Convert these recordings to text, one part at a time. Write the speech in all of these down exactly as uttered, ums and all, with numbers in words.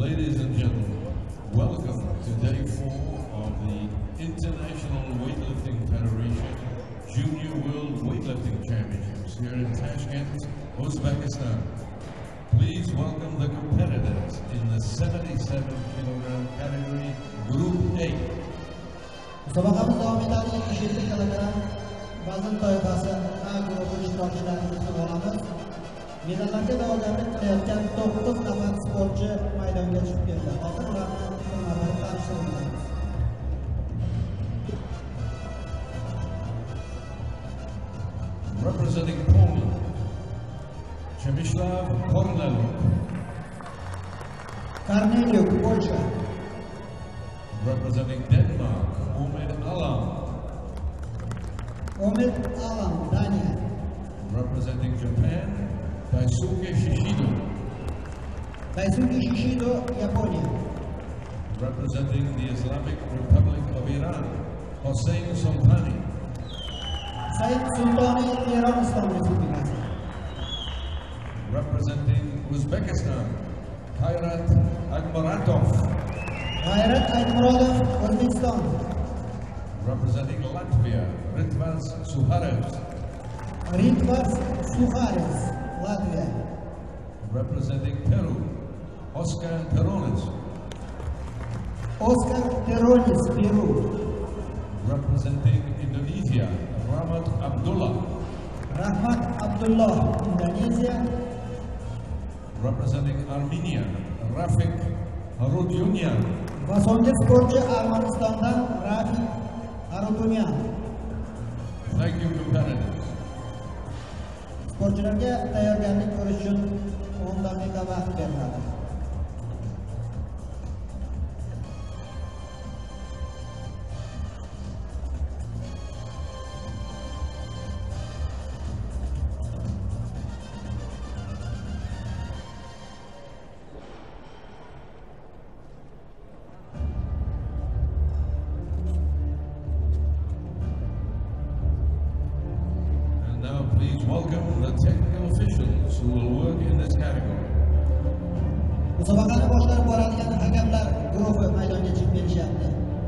Ladies and gentlemen, welcome to day four of the International Weightlifting Federation Junior World Weightlifting Championships here in Tashkent, Uzbekistan. Please welcome the competitors in the seventy-seven kilogram category, Group A. Musobaqamiz davom etadi. yetmish yetti kilogram vazn toifasi A guruhi ishtirokchilarini kutib olamiz. Medallarga da'vogarlik qilayotgan to'qqiz nafar sportchi maydonga chiqib keldi. Hozir ularni bir-bir tanishtiramiz. Representing Poland, Przemysław Korneluk. Korneliuk, Polsha. Representing Denmark, Omid Alam. Omid Alam, Dania. Representing Japan, Daisuke Shishido. Daisuke Shishido, Japonia. Representing the Islamic Republic of Iran, Hossein Soltani. Said Sultani, Iran Islam Respublikasi. Representing Uzbekistan, Kairat Agmaratov. G'ayrat Aytmurodov, O'zbekiston. Representing Latvia, Ritvars Suharev. Ritvars Suharev, Latvia. Representing Peru, Oscar Perones. Oscar Perones, Peru. Representing Indonesia, Rahmat Abdullah. Rahmat Abdullah, Indonesia. Representing Armenia, Rafik Harutyunyan. Va so'nggi sportchi Armanistondan Rafik Harutyunyan. Thank you, competitors. Sportchilarga tayyorgarlik ko'rish uchun o'n daqiqa vaqt beriladi. Please welcome the technical officials who will work in this category. Musobaqani boshqarib boradigan hakamlar guruhi maydonga chiqib kelishyapti.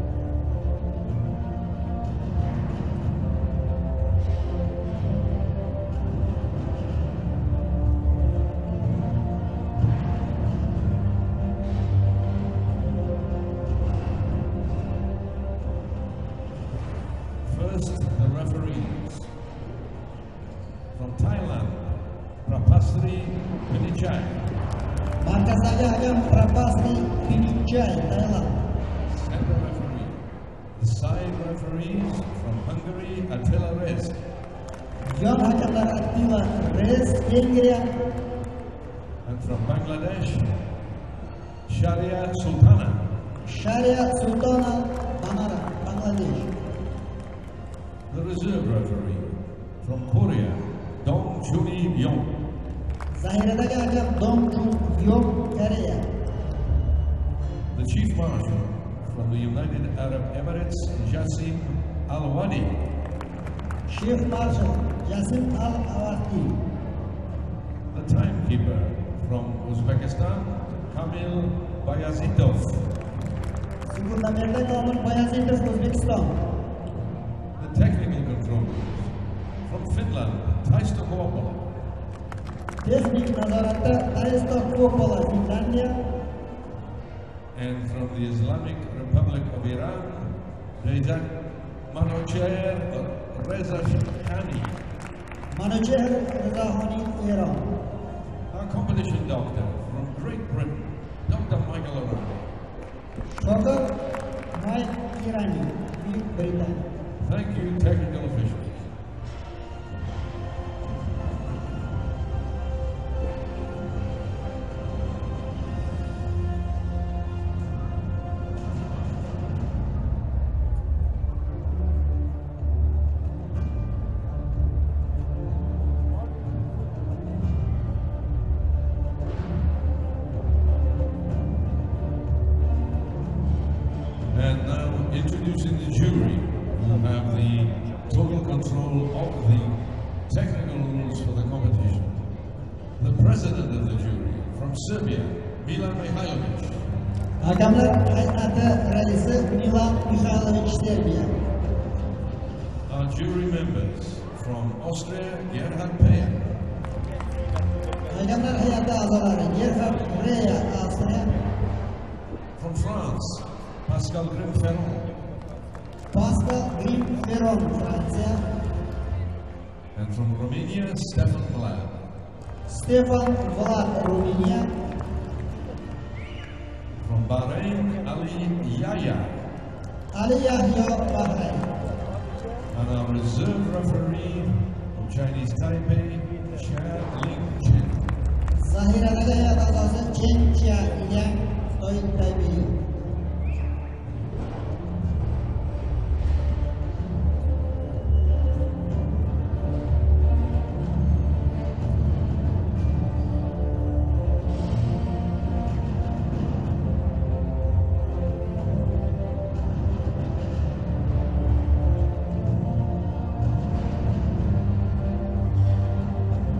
First, the referees. From Thailand, Prapasri Pinichai. Markazdagi hakam Prapasri Pinichai, Thailand. Center referee. The side referees from Hungary, Attila Rez. Yon hakamlar Attila Rez, Vengriya. And from Bangladesh, Sharia Sultana. Sharia Sultana, Banara, Bangladesh. The reserve referee from Korea, Dong Chuni Yong. Zahiradagi hakam Dong Chuni Yong, Korea. The chief marshal from the United Arab Emirates, Jassim Al-Wadi. Chief marshal Jassim Al-Wadi. The timekeeper from Uzbekistan, Kamil Bayazitov. Sekundamerde Kamil Bayazitov, Uzbekistan. The technical controllers from Finland, Taisto Kuopala. Texnik nazoratda Taisto Kuopala, Finlandiya. And from the Islamic Republic of Iran, Reza Manocher Reza Shani. Manocher Reza Shani, Iran. Our competition doctor from Great Britain, Doctor Michael O'Reilly. Doctor Mike Irani, Big Britain. Thank you, technical officials. And now introducing the jury, who have the total control of the technical rules for the competition. The president of the jury from Serbia, Milan Mihailovic. Hakamlar hay'ati raisi Milan Mikhailovich Serbiya. Our jury members from Austria, Gerhard Peyer. Hakamlar hay'ati a'zolari Gerhard Peyer, Avstriya. From France, Pascal Grimm-Ferrand. Pascal Grimm-Ferrand, Fransiya. And from Romania, Stefan Vlad. Stefan Vlad, Romania. From Bahrain, Ali Yahya. Ali Yahya, Bahrain. And our reserve referee from Chinese Taipei, Chia Ling Chen. Zahiradagi hay'at a'zosi Chen Chia Liang, Xitoy Taipei.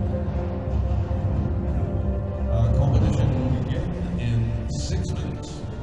Our competition will begin in six minutes.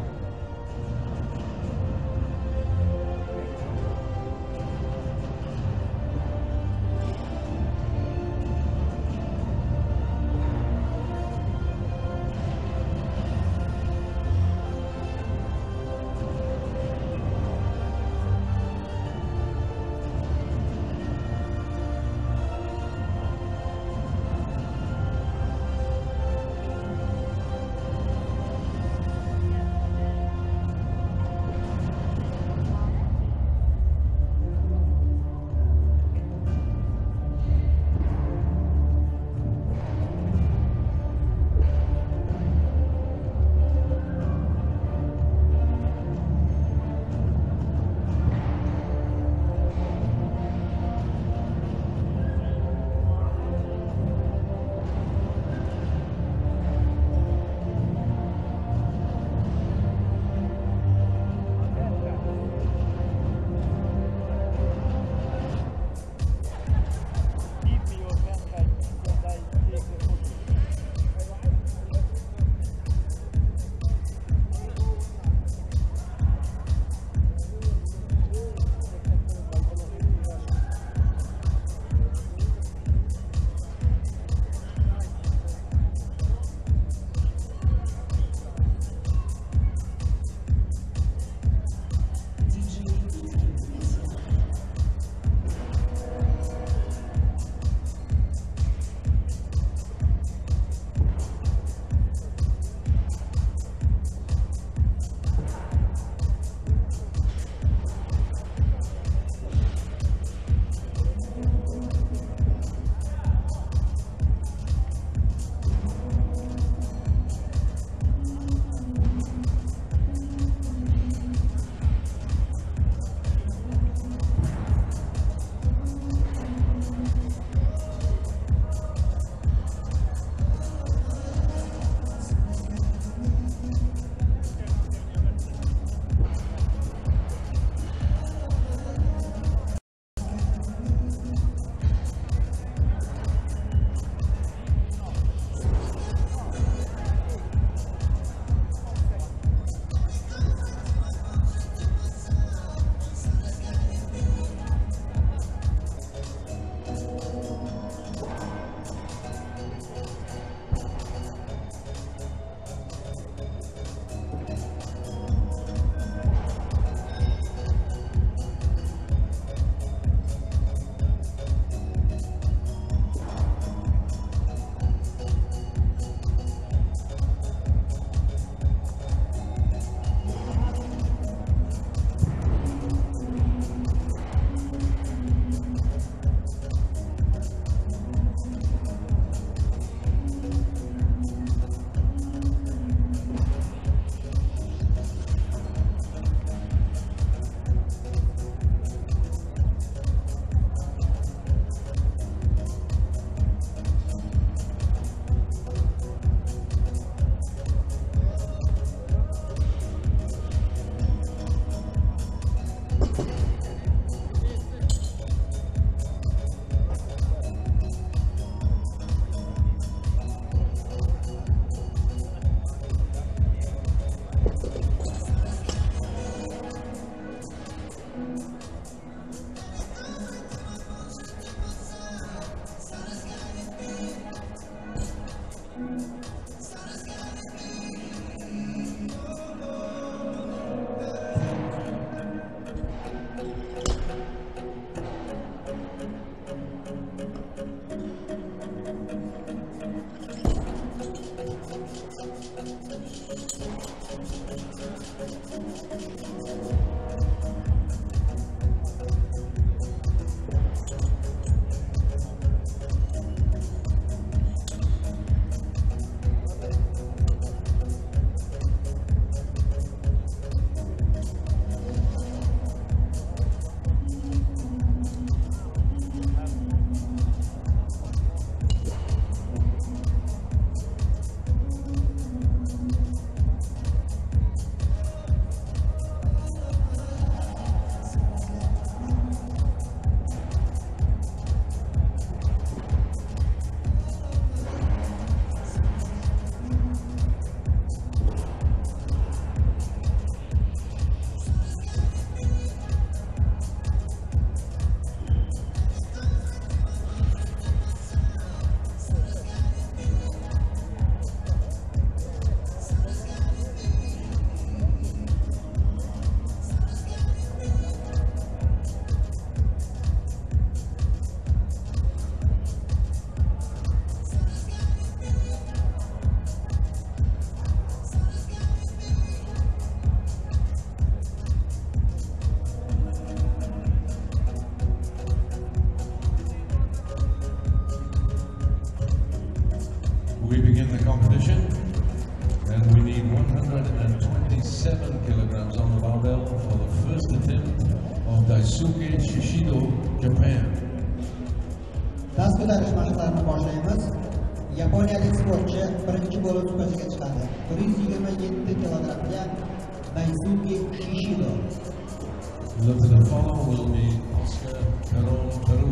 twenty-seven kilograms on the barbell for the first attempt of Daisuke Shishido, Japan. Dast ko'tarish mashqlarini boshlaymiz. Yaponiyalik sportchi birinchi bo'lib supachiga chiqadi. bir yuz yigirma yetti kilogramga Daisuke Shishido. Look to the follow will be Oscar Peron, Peru.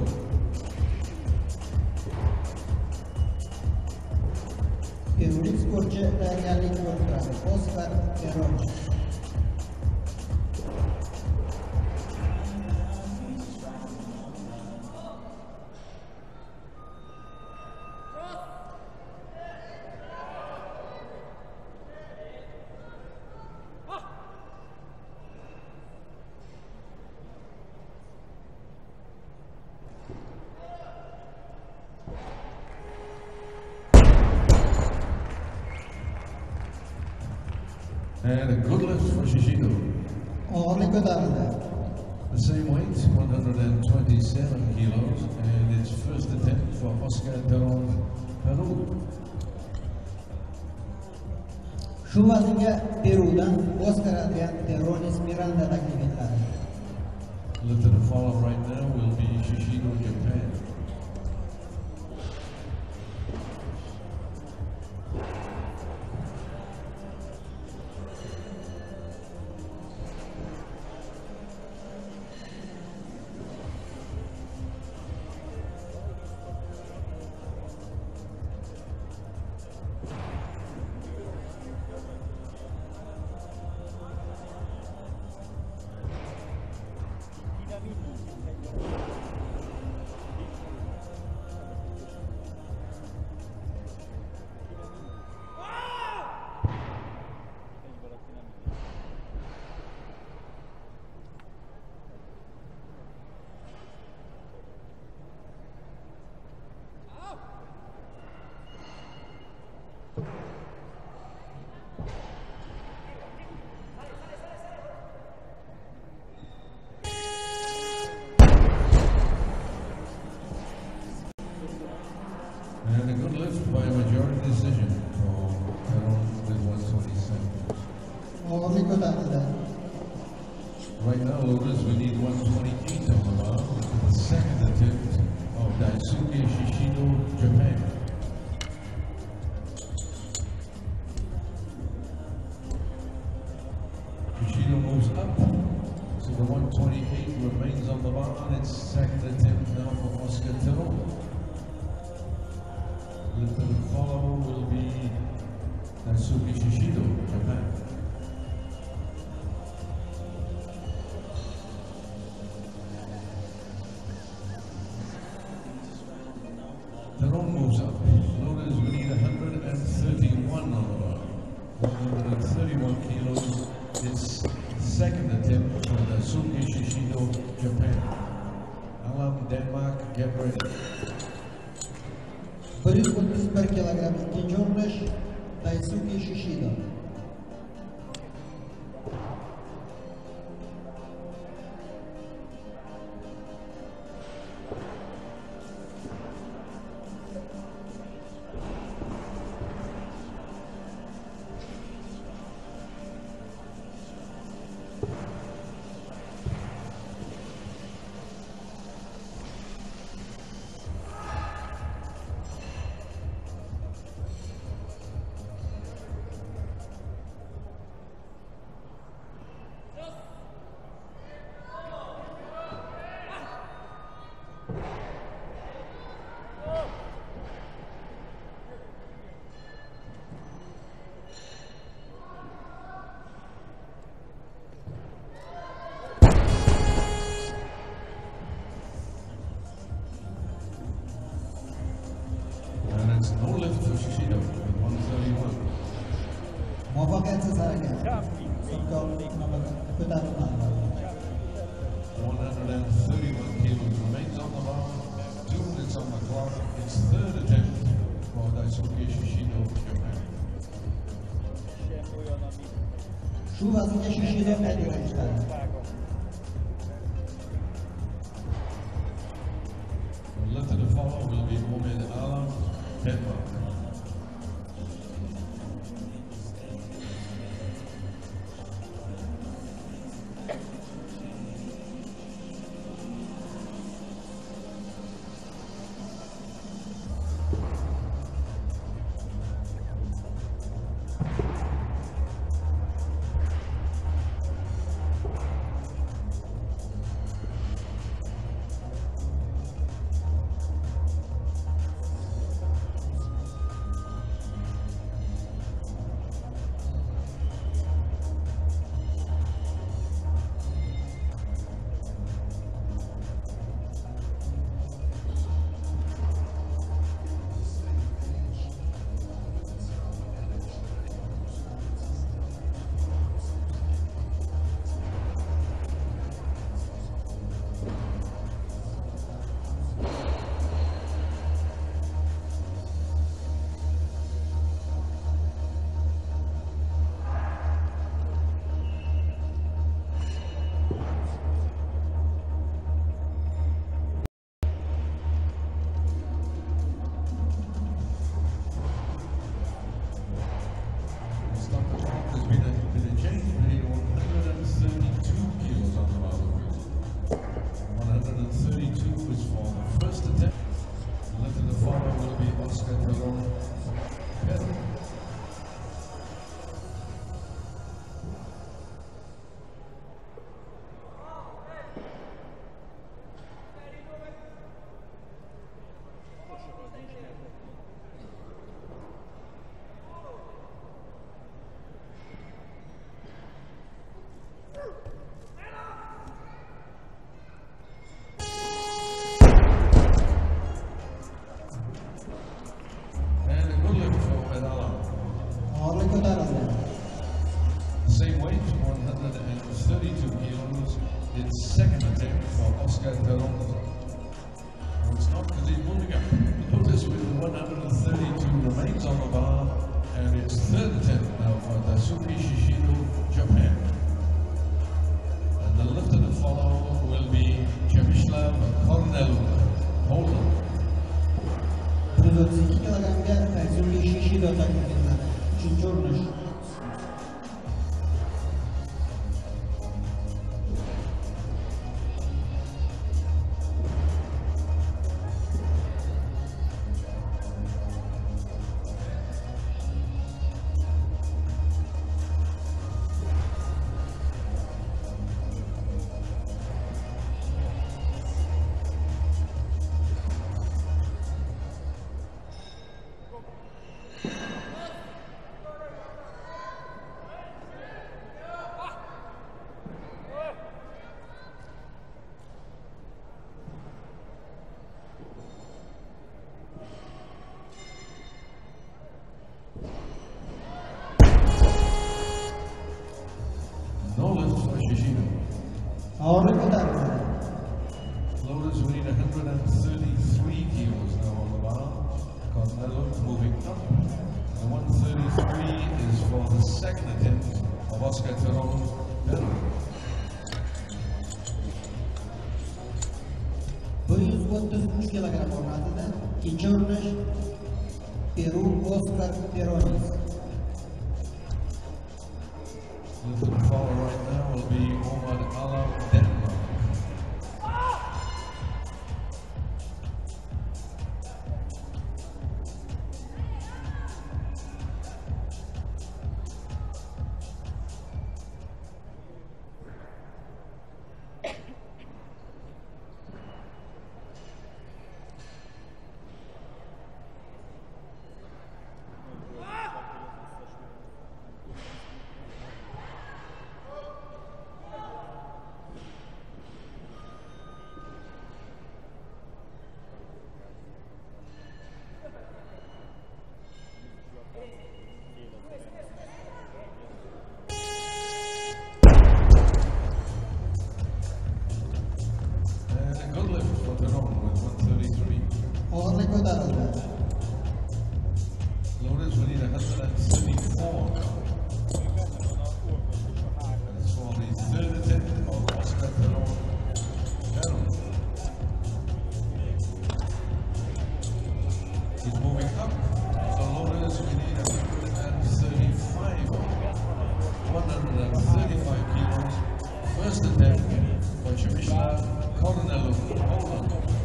Perulik sportchi tayyorgarlik ko'rib turadi. Oscar Peron. And a good lift for Shishido. Og'irlik ko'tarildi. The same weight, one hundred twenty-seven kilos, and its first attempt for Oscar Peron, Peru. Shu vaznga Perudan Oscar Adrian Terrones Miranda taklif etiladi. Look to the follow right now will be Shishido, Japan. And a good lift by a majority decision for Peron with one twenty-seven. Og'irlik ko'tarildi. Right now, Lotus, we need one twenty-eight on the bar. The second attempt of Daisuke Shishido, Japan. Shishido moves up, so the one twenty-eight remains on the bar. And its second attempt now for Oscar Terron. The follow will be Daisuke Shishido, Japan. Terron moves up. Lotus, we need one hundred thirty-one on the bar. one hundred thirty-one kilos. Its second attempt for Daisuke Shishido, Japan. Alam, Denmark, get ready. bir yuz o'ttiz bir kilogram ikkinchi urinish Daisuke Shishido. No lift for Shishido with one thirty-one. Muvaffaqiyatsiz harakat. So'nggi ko'tarilmadi. one hundred thirty-one kilos remains on the bar. Two minutes on the clock. Its third attempt for Daisuke Shishido, Japan. Shu vaznga Shishido qaytadan chiqadi. The lift to the follow will be Mohamed Alam, Denmark. one hundred thirty-two kilos. It's second attempt for Oscar Terron. No, it's not because he's moving up. Notice with the one hundred thirty-two remains on the bar, and it's third attempt now for Daisuke Shishido, Japan. And the lifter to follow will be Przemysław Korneluk, Poland. bir yuz o'ttiz ikki kilogramga Daisuke Shishido taklif etiladi. Uchinchi urinish. No lift for Shishido. Og'irlik ko'tariladi. Loaders weighing one hundred thirty-three kilos now on the bar. Korneluk moving up. The one thirty-three is for the second attempt of Oscar Terron. bir yuz o'ttiz uch kilogram o'rnatildi. Ikkinchi urinish Peru Oscar Peronis. The follow right now will be Omar Alam, Denmark. Og'irlik ko'tarildi. Loaders will need one hundred thirty-four. That's for the third attempt of Oscar Terron. He's moving up. So loaders we need one hundred thirty-five. one hundred thirty-five kilos. First attempt for Przemysław Korneluk, Poland.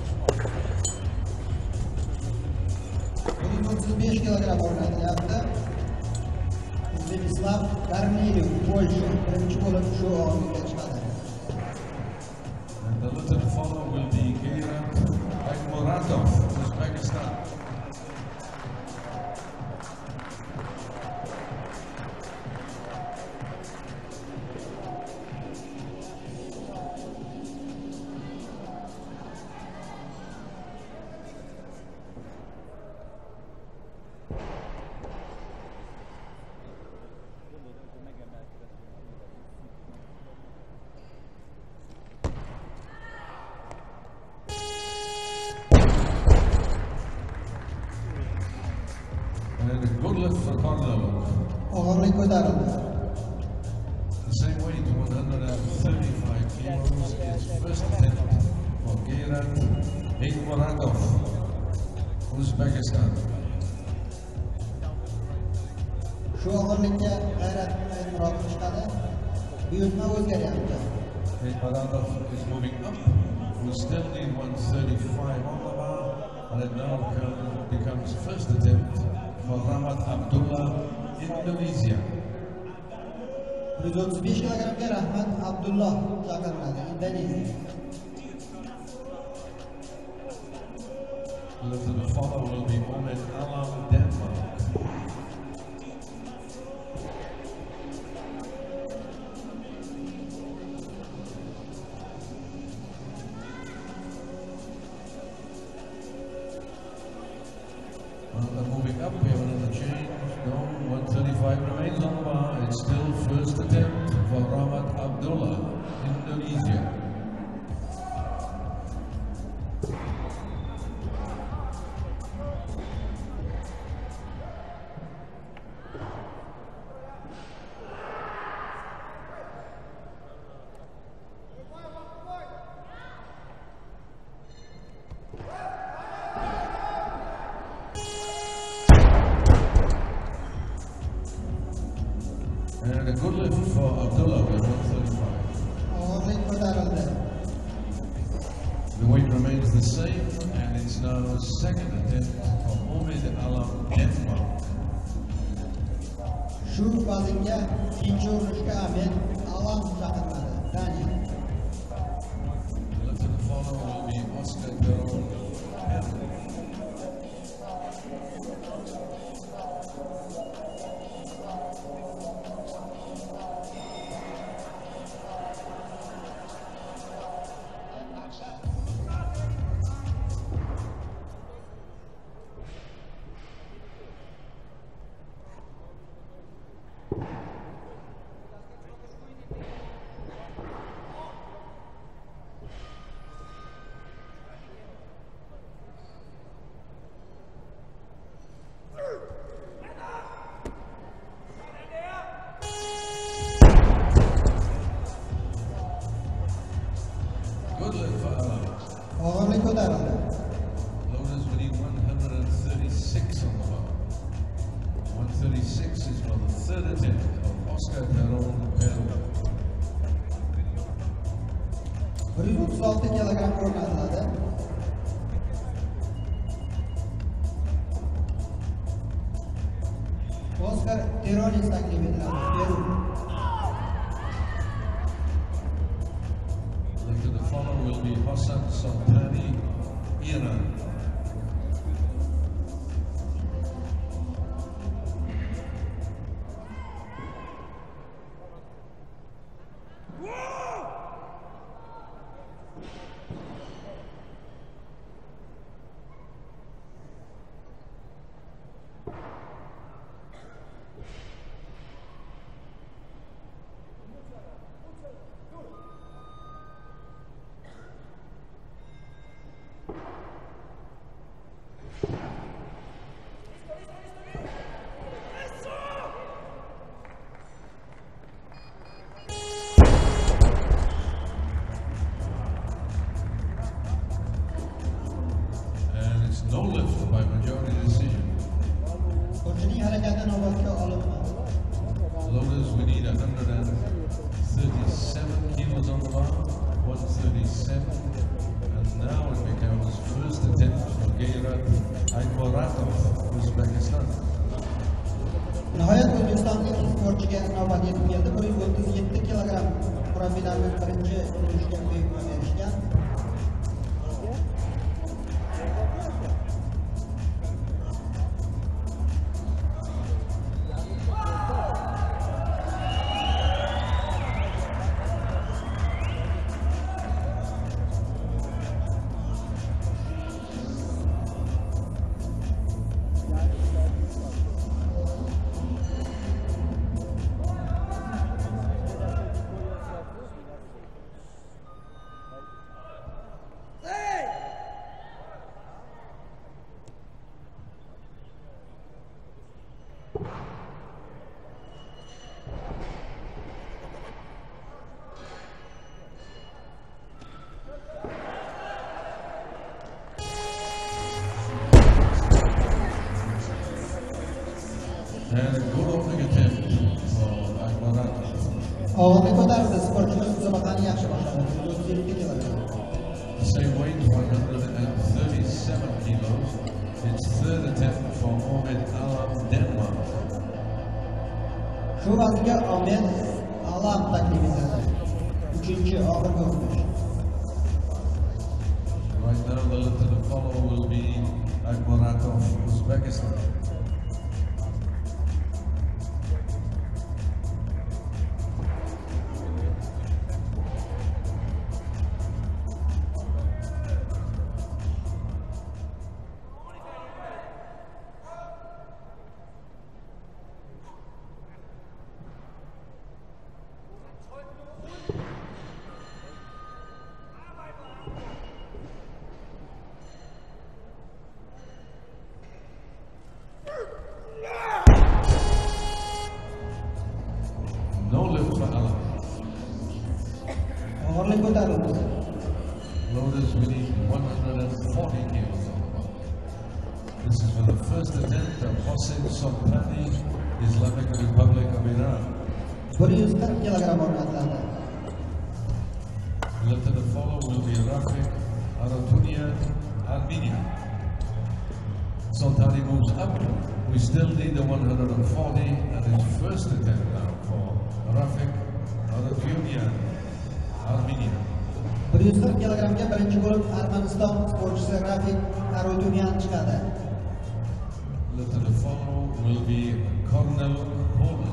bir yuz o'ttiz besh kilogram o'rnatilyapti. Przemysław Korneluk, Polsha birinchi bo'lib shu og'irlikka chiqadi. And the little follow will be Geyrat Aykmuratov, Uzbekistan. And a good lift for Korneluk. Og'irlik ko'tarildi. The same weight, one hundred thirty-five kilos, is first attempt for Geyrat Aykmuratov, Uzbekistan. Shu og'irlikka G'ayrat Aykmuratov chiqadi. Buyurtma o'zgaryapti. Aykmuratov is moving up. We still need one thirty-five on the bar, and it now come- becomes first attempt for Rahmat Abdullah, Indonesia. bir yuz o'ttiz besh kilogramga Rahmat Abdulloh chaqiriladi. Indoneziya. Lifter to follow will be Omar Alam, Denmark. Well, they're moving up. We have another change. No, one thirty-five remains on the bar. It's still first attempt for Rahmat Abdullah at one thirty-five. Og'irlik ko'tarildi. The weight remains the same, and it's now second attempt for Omid Alam, Denmark. Shu vaznga ikkinchi urinishga Omid Alam chaqiriladi. Daniya. Left to the follow will be Oscar Peron, Peru. Good lift for Alam. Og'irlik ko'tarildi. Loaders winning one thirty-six on the bar. one thirty-six is for the third attempt of Oscar Peron, Peru. bir yuz o'ttiz olti kilogramm o'rnatiladi. Oscar Peronis taklif etiladi. Peru. Left to the follow will be Hassan Sultani, Iran. No lift by majority decision. Qo'shining harakati inobatga olinmadi. Loaders, we need one thirty-seven kilos on the bar, one thirty-seven, and now it becomes first attempt for Geyrat Ayboratov, Uzbekistan. Nihoyat O'zbekistonlik sportchiga inobat yetib keldi. bir yuz o'ttiz yetti kilogramm profillarning birinchi urinishga buyurtma berishgan. And a good opening attempt for Ayboratov. Og'irlik ko'tarildi. Sportchimiz musobaqani yaxshi boshladi. bir yuz o'ttiz yetti kilogramm. The same weight, one thirty-seven kilos. Its third attempt for Omid Alam, Denmark. Shu vaznga Omid Alam taklif etiladi. Uchinchi oxirgi urinish. Right now, the lift to the follow will be Ayboratov, Uzbekistan. No lift for Alam. Og'irlik ko'tarildi. Loaders winning one forty kilos on the bar. This is for the first attempt of Hossein Sultani, Islamic Republic of Iran. bir yuz qirq kilogramm o'rnatiladi. Lifted to follow will be Rafik Aratunia, Armenia. Soltani moves up. We still need the one hundred forty and his first attempt now for Rafik Aratunia, Armenia. bir yuz qirq kilogrammga birinchi bo'lib Armaniston sportchisi Rafik Arutunian chiqadi. Lifted to follow will be Cornel Poland.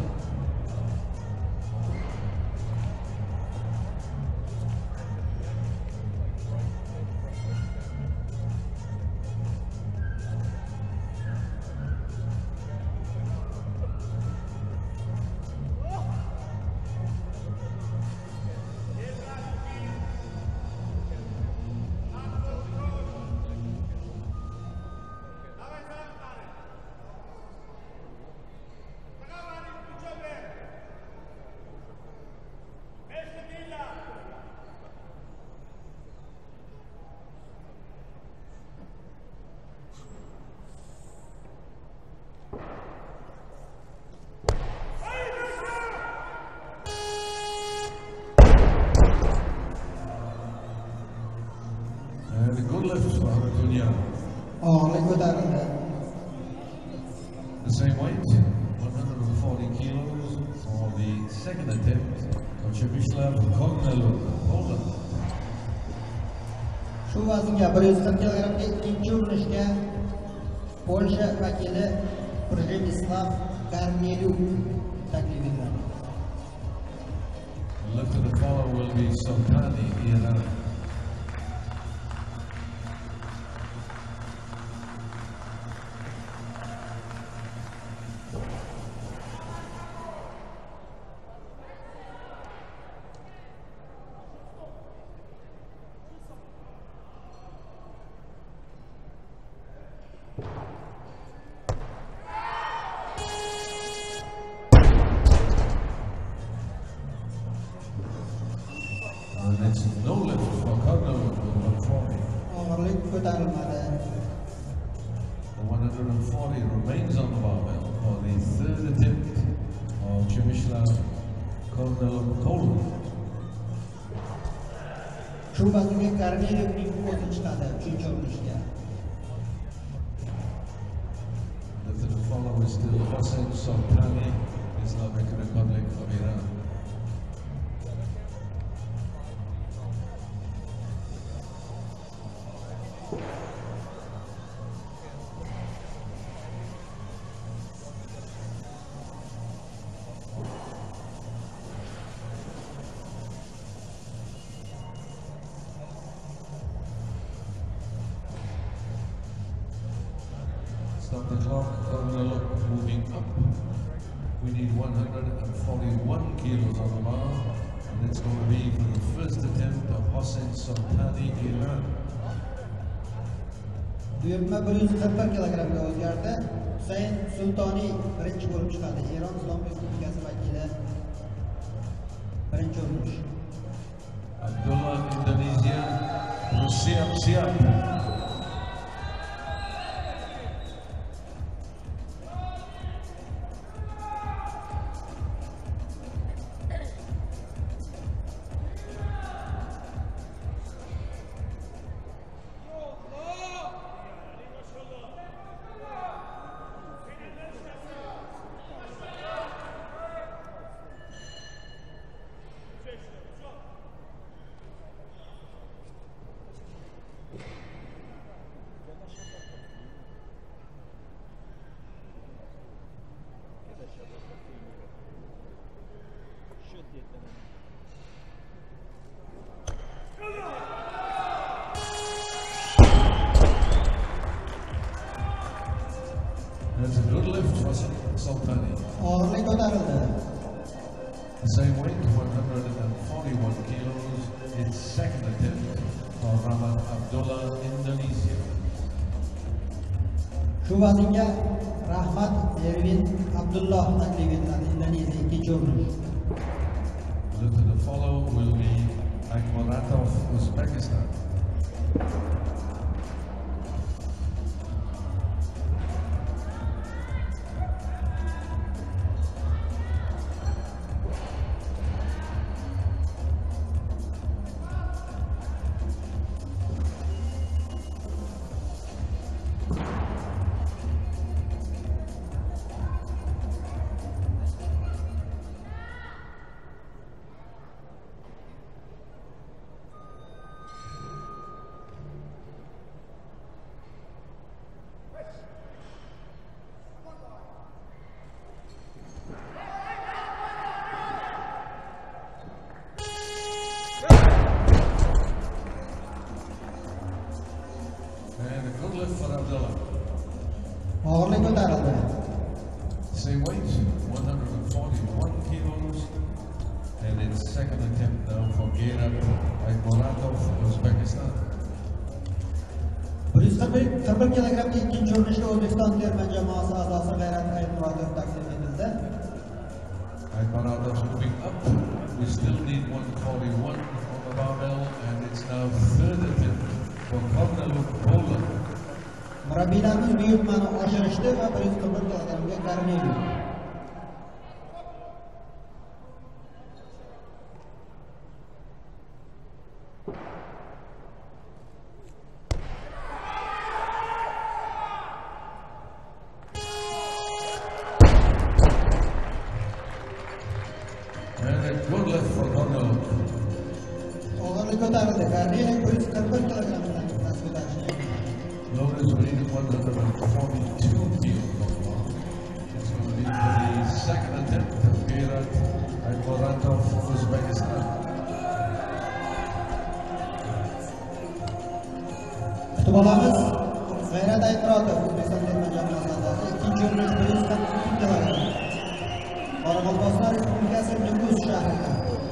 And a good lift for Aratunia. Og'irlik ko'tarildi. The same weight, one hundred forty kilos for the second attempt for Przemysław Kornel, Poland. Shu vaznga bir yuz qirq kilogrammga ikkinchi urinishga Polsha vakili Przemysław Korneliuk taklif etiladi. Lift of the follow will be Soltani, Iran. And it's no lift for Cornel with one forty. Og'irlik ko'tarilmadi. The one hundred forty remains on the barbell for the third attempt of Przemysław Kornel, Poland. Shu vaznga Korneliukning o'zi chiqadi uchinchi urinishga. Lifted to follow is still Hossein Soltani, Islamic Republic of Iran. Stop the clock, Cornel moving up. We need one hundred forty-one kilos on the bar, and it's going to be for the first attempt of Hossein Soltani, Iran. Buyurtma bir yuz qirq bir kilogrammga o'zgardi. Husayn Sultoniy birinchi bo'lib chiqadi. Eron Islom Respublikasi vakili birinchi urinish. Abdullah, Indonesia, Siap Siap. That's a good lift for Soltani. Og'irlik ko'tarildi. The same weight, one hundred forty-one kilos. Its second attempt for Rahmat Abdullah, Indonesia. Shu vaznga Rahmat Ervin Abdullah taklif etiladi. Indoneziya ikkinchi urinish. Lifted to follow will be Akmaratov, Uzbekistan. second attempt now for Geyrat Aytmuratov, Uzbekistan. bir yuz qirq bir kilogrammga ikkinchi o'rinishda O'zbekiston terma jamoasi a'zosi G'ayrat Aytmuratov taqdim etildi. Aytmuratov's moving up. We still need one forty-one on the barbell, and it's now third attempt for Korneluk Poland. Murabbiylarimiz buyurtmani oshirishdi va bir yuz qirq bir kilogrammga Korneluk. And a good lift for Korneluk. Og'irlik ko'tarildi. Korneluk bir yuz qirq bir kilogrammdan ko'tarishdi. Load is rated one forty-two kilos. It's going to be for the second attempt of Geyrat Aytmuratov, Uzbekistan. Kutib olamiz. G'ayrat Aytmuratov O'zbekiston terma jamoasi a'zosi ikkinchi o'rinish bir yuz qirq ikki kilogramm. Qoraqalpog'iston Respublikasi Nukus shahrida.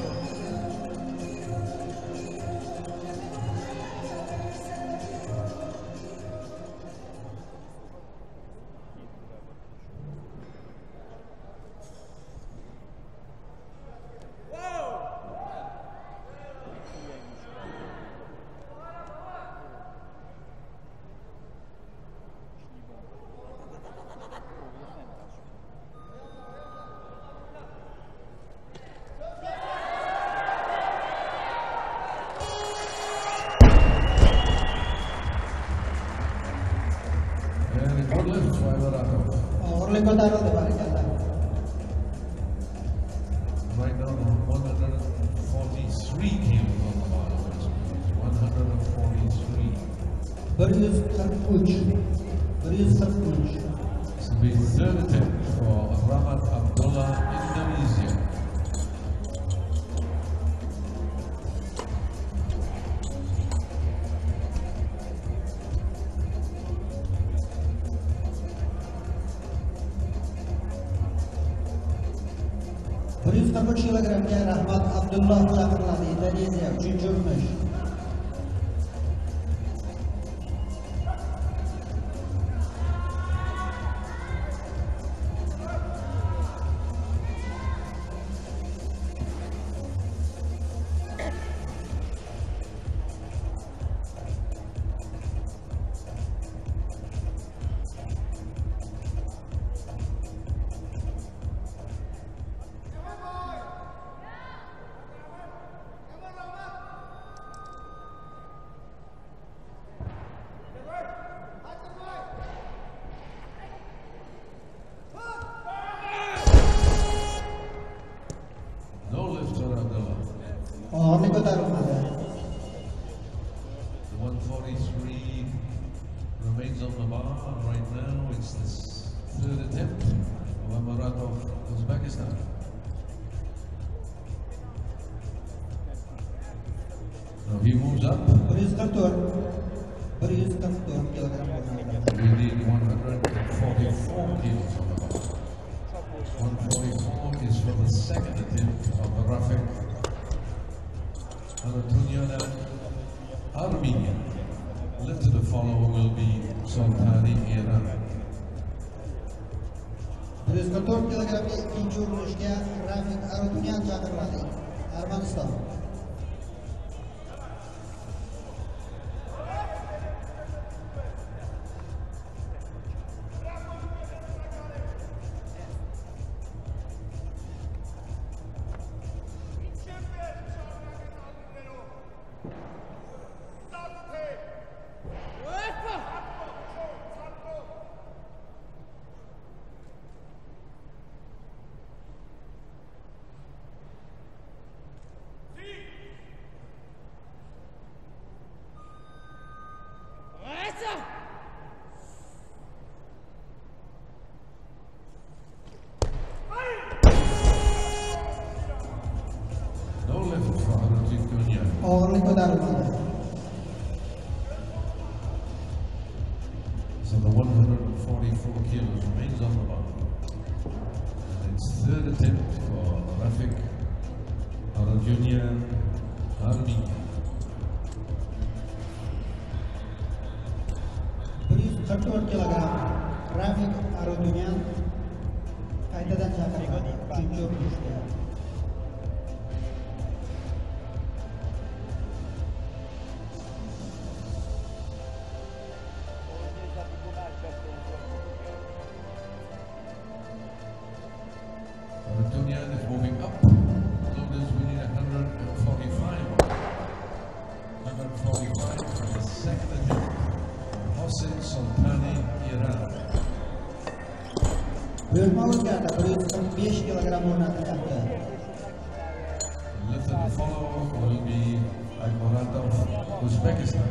Og'irlik ko'tarildi, barakallah. Right now, one forty-three kilos on the bar. one forty-three. bir yuz qirq uch. bir yuz qirq uch. This will be third attempt for Rahmat Abdullah, Indonesia. bir yuz qirq uch kilogrammga Rahmat Abdulloh chaqiriladi. Indoneziya uchinchi o'rinish. Og'irlik ko'tarilmadi. one forty-three remains on the bar right now. It's the third attempt of Aytmuratov, Uzbekistan. Now he moves up. bir yuz qirq to'rt. bir yuz qirq to'rt kilogramm bo'ladi. We need one forty-four kilos on the bar. one forty-four is for the second attempt of Rafik Anatoliana, Armenia. Lifted to follow will be Sultani, Iran. bir yuz qirq to'rt kilogrammga ikkinchi urinishga Rafik Arutunyan chaqiriladi. Armaniston. Og'irlik ko'tarilmadi. So the one forty-four kilos remains on the bar. And it's third attempt for Rafik Arutunian Armenian. bir yuz qirq to'rt kilogramm Rafik Arutunian qaytadan chaqirildi. Uchinchi urinishda. Arutunian is moving up. Loaders winning one forty-five. one forty-five for the second attempt. Hossein Sultani, Iran. Buyurma o'zgardi. bir yuz qirq besh kilogramm o'rnatilyapti. Lifted to follow will be Aymuratov, Uzbekistan.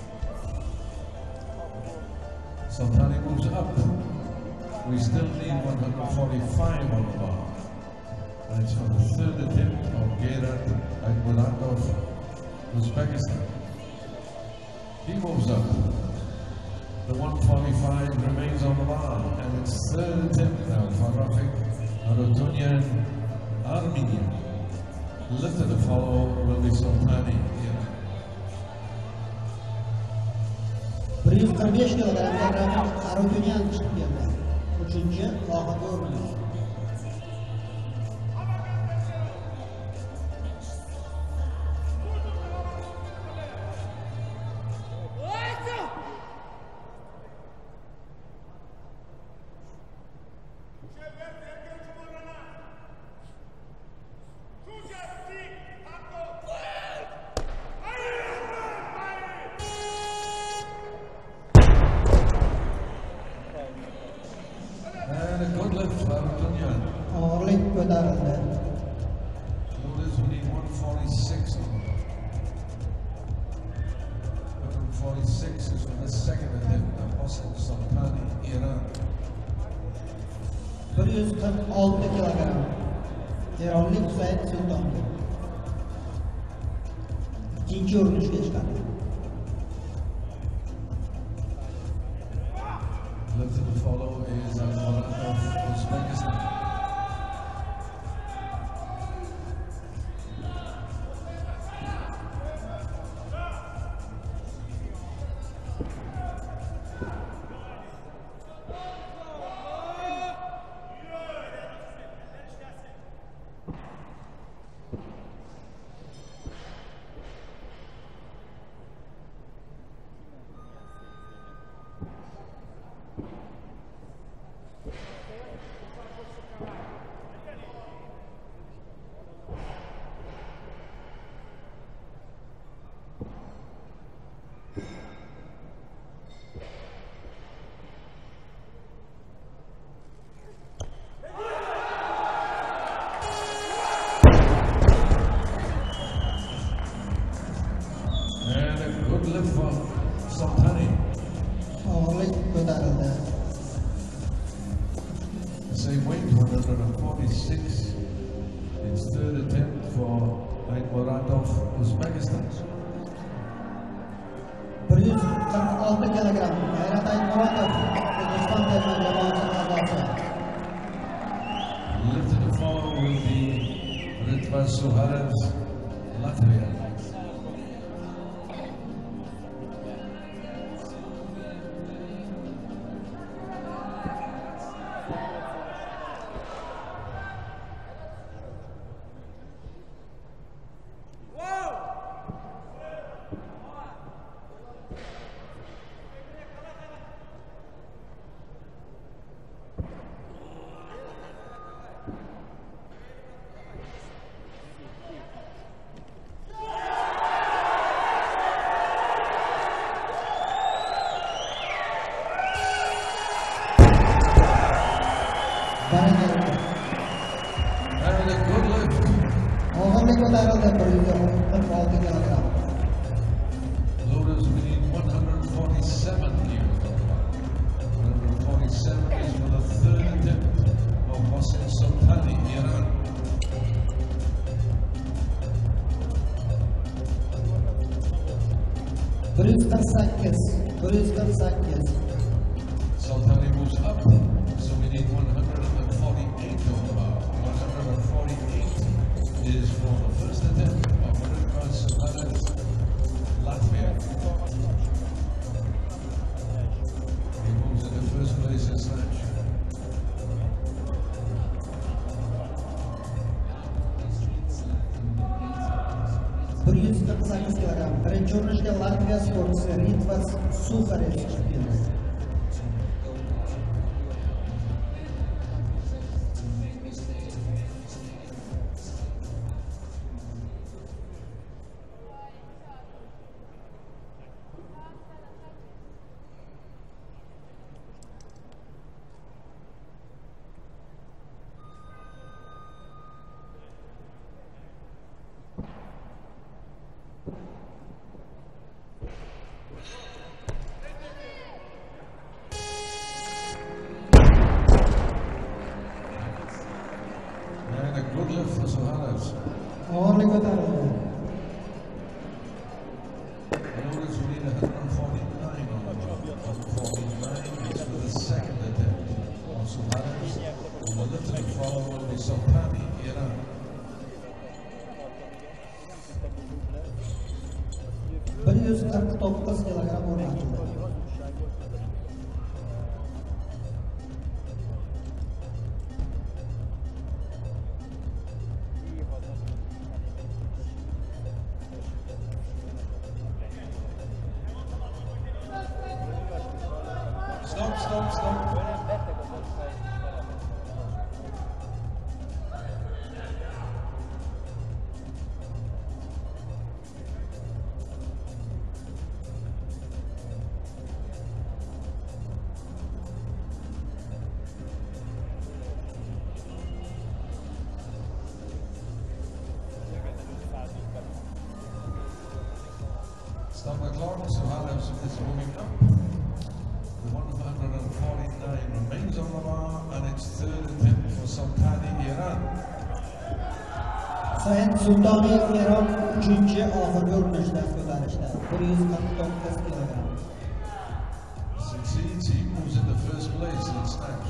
Sultani moves up. We still need one forty-five on the bar. And it's for the third attempt of Geyrat Aymuratov, Uzbekistan. He moves up. The one forty-five remains on the bar, and it's third attempt now for Rafik Arutunian, Armenia. Lifted to follow will be Sultani, Iran. bir yuz qirq besh kilogrammga Rafik Arutunian chiqib keldi. Uchinchi oxirgi urinish. And a good lift for Arutunian. Og'irlik ko'tarildi. Loaders we need one forty-six on the bar. one forty-six is for the second attempt of Hossein Sultani, Iran. bir yuz qirq olti kilogramm Eronlik Husayn Sultonov ikkinchi urinishga chiqadi. Lifted to follow is Aymuratov, Uzbekistan. And a good lift for Sultani. Og'irlik ko'tarildi. The same weight, one forty-six. It's third attempt for Aymuratov, Uzbekistan. bir yuz qirq olti kilogramm G'ayrat Aymuratov O'zbekiston terma jamoasi a'zosi. Lifted to follow will be Ritva Suharev, Latvia. And a good lift. Og'irlik ko'tarildi. bir yuz qirq olti kilogramm. Loaders we need one forty-seven kilos. one forty-seven is for the third attempt of Hossein Sultani, Iran. bir yuz qirq sakkiz. bir yuz qirq sakkiz. Sultani moves up, so we need one forty-eight on the bar. one forty-eight is for the first attempt. bir yuz qirq sakkiz kilogramm. Birinchi o'ringa Latviya sportchisi Ritvas Suxarev chiqib keldi. Good lift for Suharev. Og'irlik ko'tarildi. Notice we need one forty-nine on the bar. one forty-nine is for the second attempt on Suharev. On the lifting follow will be Sultani, Iran. bir yuz qirq to'qqiz kilogramm o'rnatildi. Stop, stop, stop. Stop the clock, Suharev is moving up. The one forty-nine remains on the bar and it's third attempt for Sultani, Iran. Said Sultani, Iran uchinchi oxirgi urinishda ko'tarishda bir yuz qirq to'qqiz kilogramm. Succeeds, he moves into first place in snatch.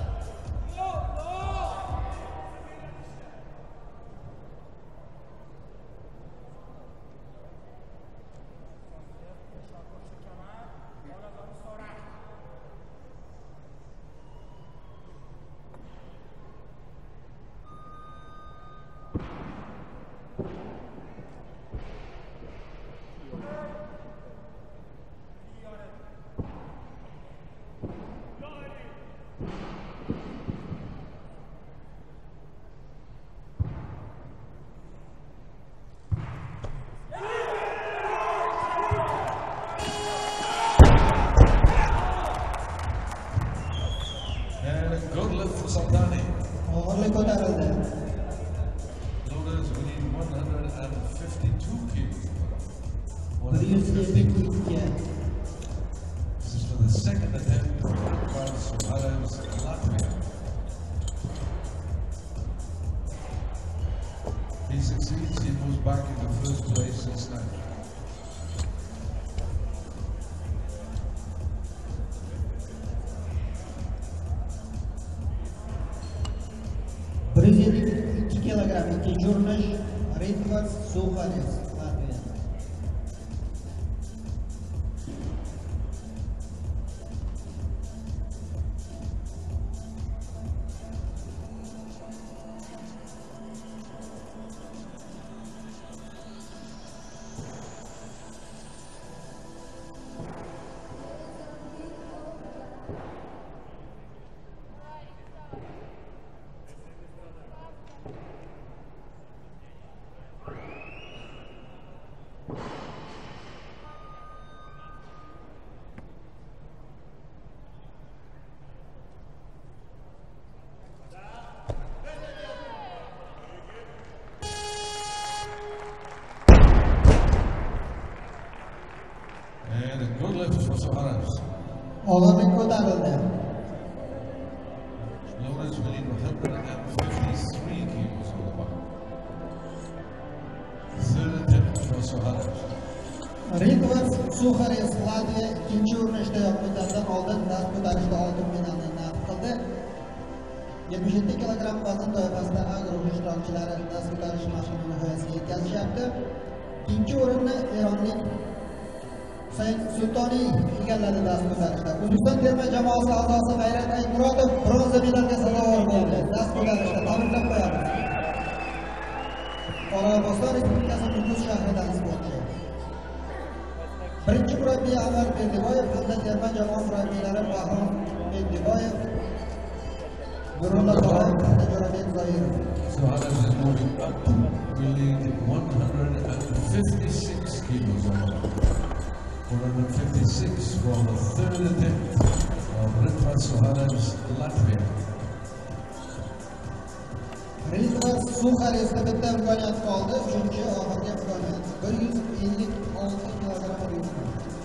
Good lift for Sultani. Og'irlik ko'tarildi. Notice we need one hundred fifty-two kilos. bir yuz ellik ikki. This is for the second attempt by Suharev's Latvia. He succeeds, he moves back into first place in snatch. bir yuz ellik ikki kilogramm ikkinchi urinish Ritvas Suxarev, Latviya. And a good lift for Suharev. Og'irlik ko'tarildi. Notice we need one hundred fifty-three kilos on the bar. Third attempt for Suharev. Ritvas Suxarev, Latviya ikkinchi urinishda yo'qotlardan oldin dast ko'tarishda oltin medalni naqd qildi. yetmish yetti kilogramm vazn toifasida A guruhi ishtirokchilari dast ko'tarish mashqini nihoyasiga yetkazishyapti. Ikkinchi o'rinni eronlik Said Sultani egalladi dast ko'tarishda. O'zbekiston terma jamoasi a'zosi G'ayrat Aymurodov bronza medalga sazovor bo'ldi. Dast ko'tarishda tabriklab qo'yamiz. Qoraqalpog'iston Respublikasi Nukus shahridan murabbiyi Anvar Berdiboyev hamda terma jamoa murabbiylari Bahrom Berdiboyev, Nurullo To'rayev hamda Jo'rabek Zoirov. So Adams is moving up, weighing one hundred fifty-six kilos on one hundred fifty-six for the third attempt of Ritva Suharev, Latvia. Ritva Suharevga bitta imkoniyat qoldi, uchinchi oxirgi imkoniyat. bir yuz ellik olti kilogramm Ritva.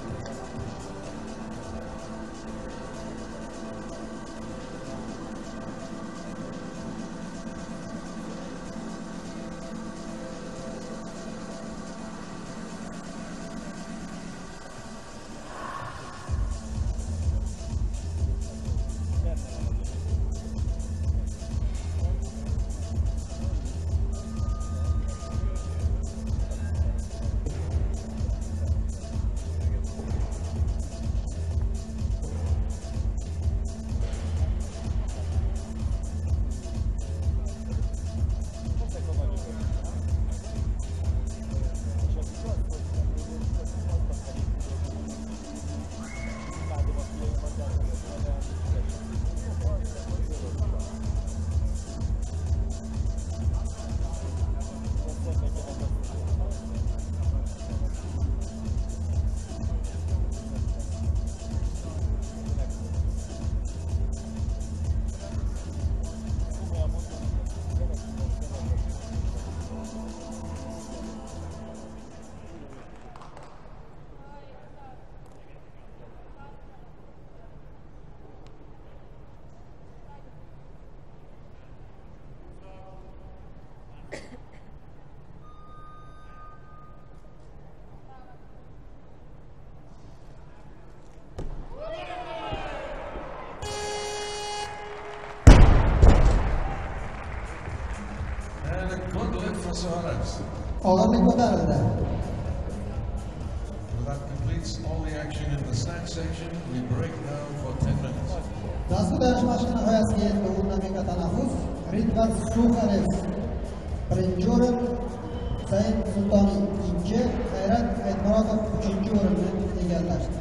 Og'irlik ko'tarildi. That completes all the action in the snatch section. We break now for ten minutes. Dast ko'tarish mashqi nihoyasiga yetdi. o'n daqiqa tanaffus. Ritva Suharev birinchi o'rin, Said Sultoniy ikkinchi, Hayrat Aytmurodov uchinchi o'rinni egallashdi.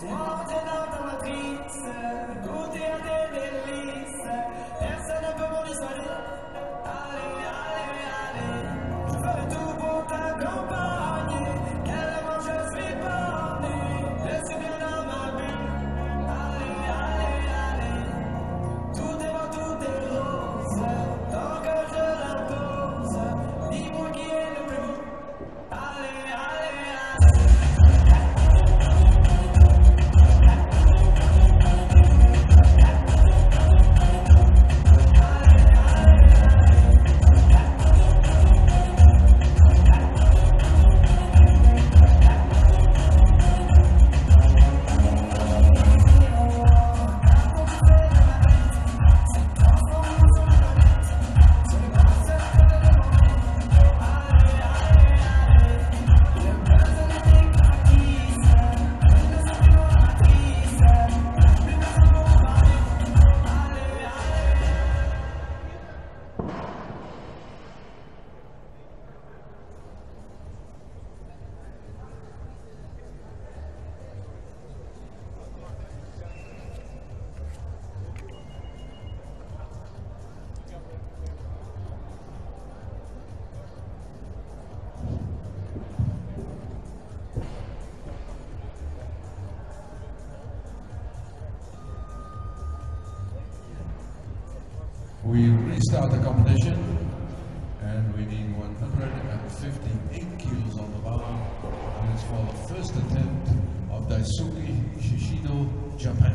We restart the competition, and we need one hundred fifty-eight kilos on the bar, and it's for the first attempt of Daisuke Shishido, Japan.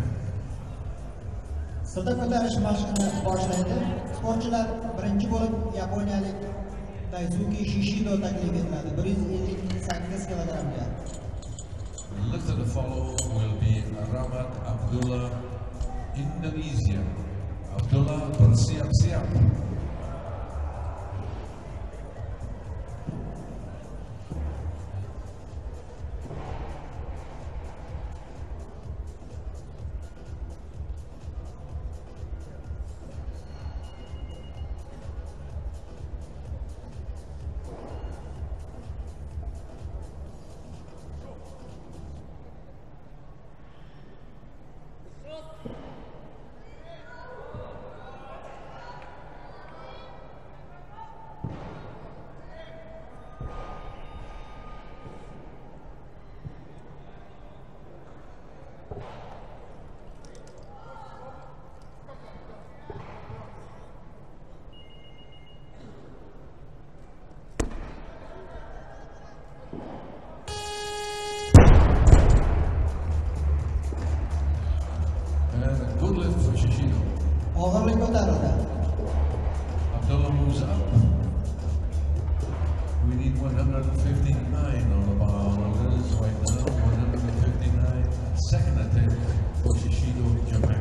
Sirda ko'tarish mashqini boshlaydi. Sportchilar birinchi bo'lib yaponiyalik Daisuke Shishido taklif etiladi. bir yuz ellik sakkiz kilogrammga. Lifter to follow will be Rahmat Abdullah, Indonesia. Abdullah bersiap-siap. Og'irlik ko'tarildi. Abdullah moves up. We need one hundred fifty-nine on the bar. Orders right now, one hundred fifty-nine. Second attempt for Shishido, Japan.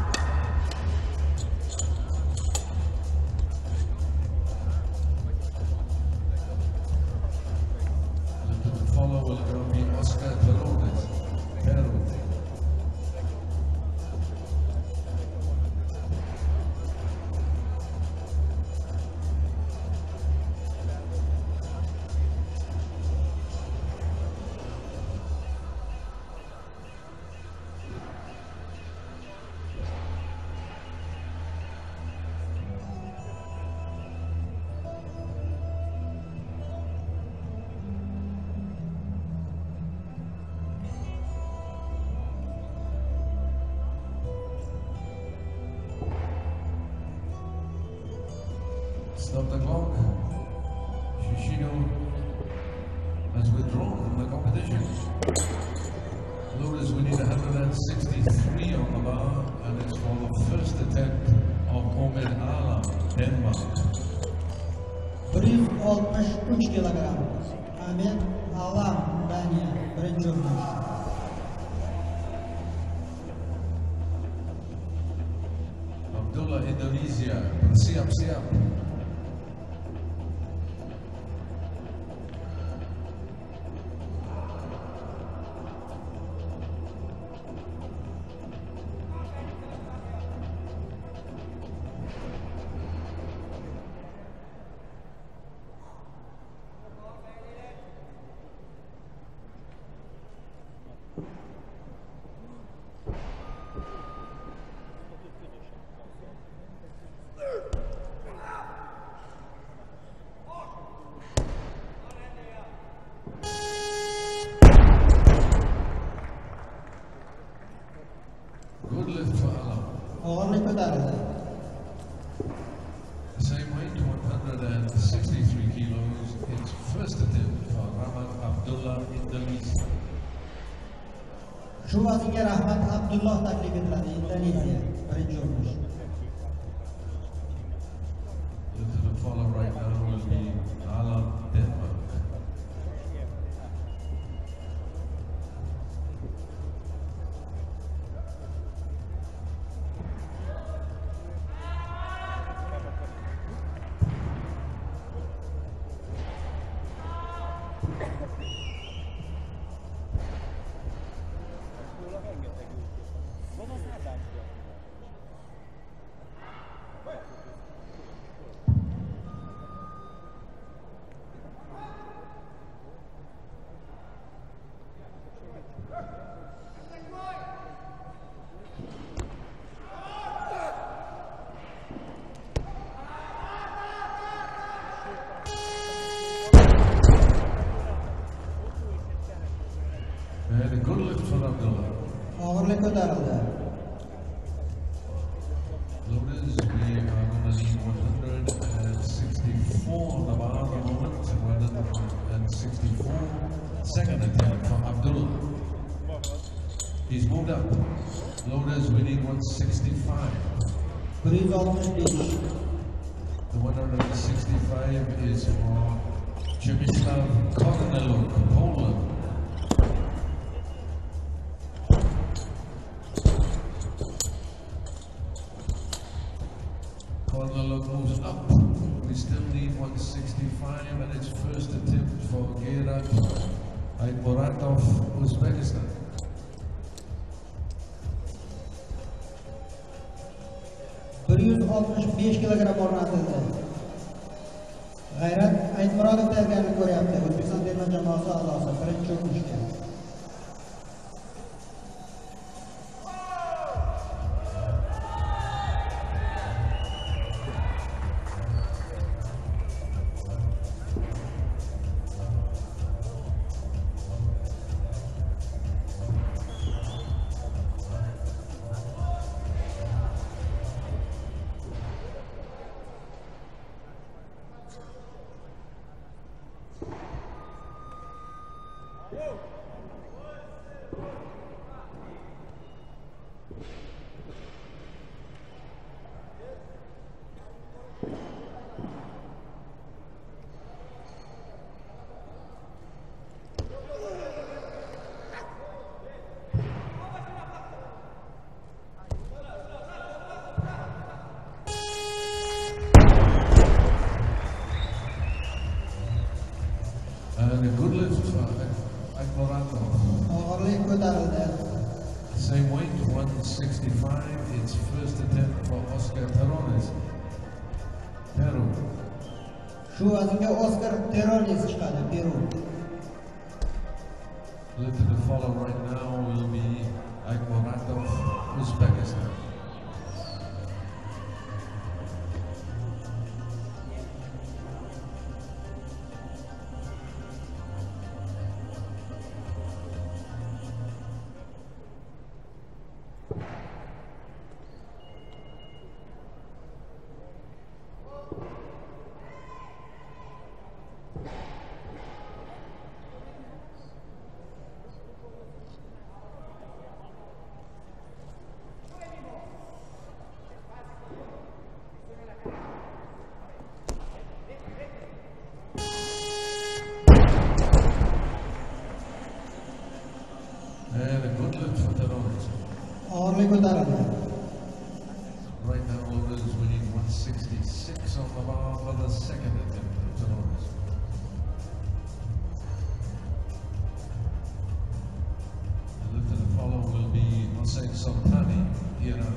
The follow will be Oscar Perones. Perones. Stop the clock. Shishido has withdrawn from the competition. Lourdes, we need one hundred sixty-three on the bar, and it's for the first attempt of Omid Alam, Denmark. bir yuz oltmish uch kilogramm. Ahmed Alam, Daniya, birinchi o'rinish. Abdullah, Indonesia, bersiap-siap. ko'tarildi. Same weight, one hundred sixty-three kilos. Its first attempt for Rahmat Abdullah Indonesia. Shu vaznga Rahmat Abdulloh taklif etiladi. Indoneziya birinchi urinish. The follow right now will be Alan Denmark. And a good lift for Abdullah. Og'irlik ko'tarildi. Loaders, we are going to need one hundred sixty-four on the bar at the moment. one hundred sixty-four. Second attempt for Abdullah. He's moved up. Loaders, we need one sixty-five. bir yuz oltmish besh. The one hundred sixty-five is for Przemysław Korneluk, Poland. Korneluk moves up. We still need one sixty-five and its first attempt for Gerat Aytmuratov, Uzbekistan. bir yuz oltmish besh kilogramm o'rnatildi. G'ayrat Aytmuratov tayyorgarlik ko'ryapti. O'zbekiston terma jamoasi a'zosi birinchi urinishga. And a good lift for Aytmuratov. Og'irlik ko'tarildi. Same weight, one sixty-five. Its first attempt for Oscar Terrones, Peru. Shu vaznga Oscar Terrones chiqadi, Peru. Lifted to follow right now will be Aytmuratov, Uzbekistan. And a good lift for Terrones. Og'irlik ko'tarildi. Right now, loaders, we need one sixty-six on the bar for the second attempt of Terrones. The lift to follow will be Hossein Sultani, Iran.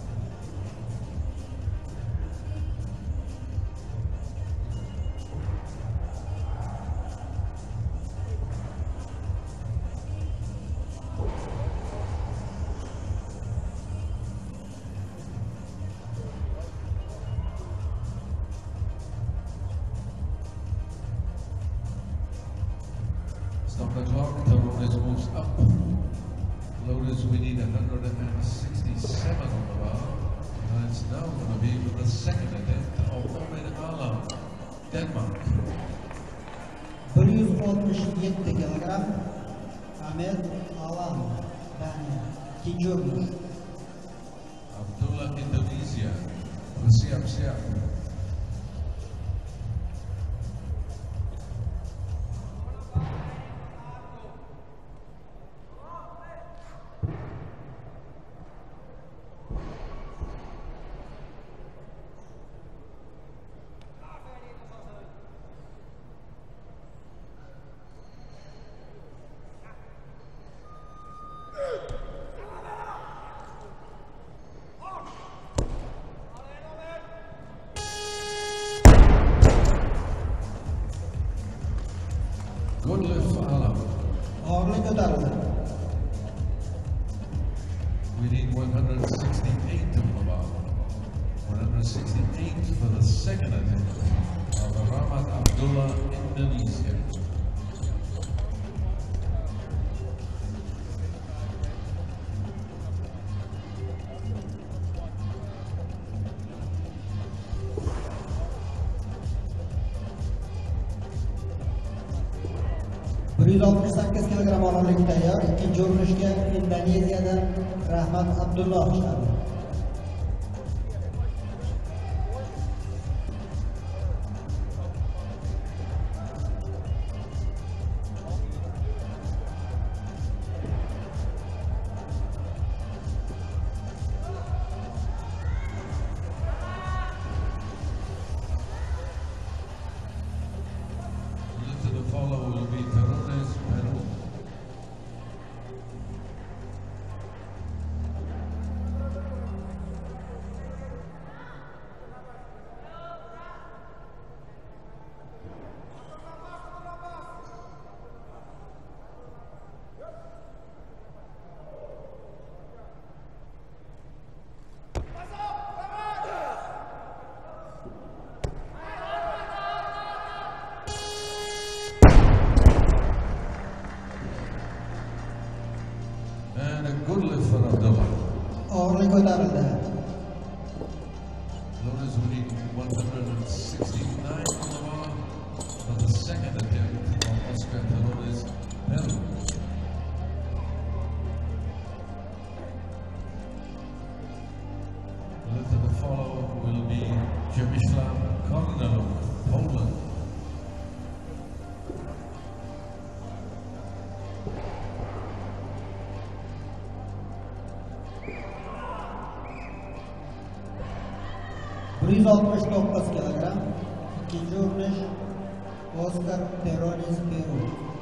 Stop the clock, Terrones moves up. Loaders, we need one hundred sixty-seven on the bar. And it's now going to be for the second attempt of Ahmed Alam, Denmark. bir yuz oltmish yetti kilogramm Ahmed Alam, Daniya. İkinci oyuncu. Abdullah, Indonesia. Bersiap-siap. Good lift for Alam. Ağırlık ko'tarildi. We need one hundred sixty-eight to move on. one hundred sixty-eight for the second attempt of Rahmat Abdullah, Indonesia. bir yuz oltmish sakkiz kilogramm og'irlikda tayyor. İkinci urinishga Indoneziyadan Rahmat Abdullah chiqadi. Follow will be Perones, Peru. And a good lift for Abdullah. Ağırlık ko'tarildi. Notice we need one hundred sixty-nine on the bar for the second attempt of Oscar Perones, Peru. The lift of the follow will be Przemysław Korneluk, Poland. bir yuz oltmish to'qqiz kilogramm. İkinci urinish Oscar Perones, Peru.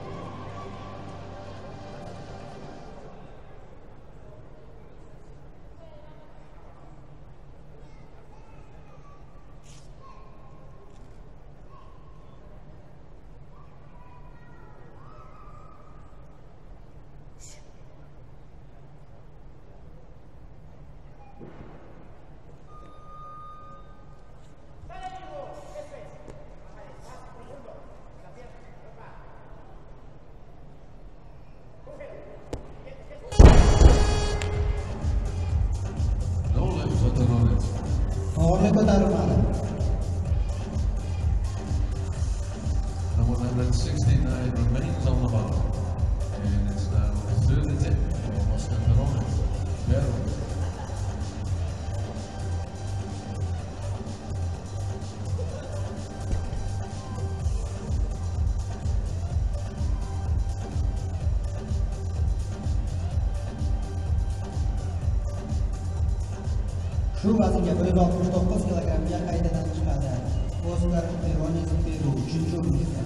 Ağırlık ko'tarilmadi. The one hundred sixty-nine remains on the bar. And it's now the third attempt for Oscar Perones, Peru. Shu vaznga bir yuz oltmish to'qqiz kilogrammga qaytadan chiqadi. Oscar Perones, Peru. Uchinchi o'ringa.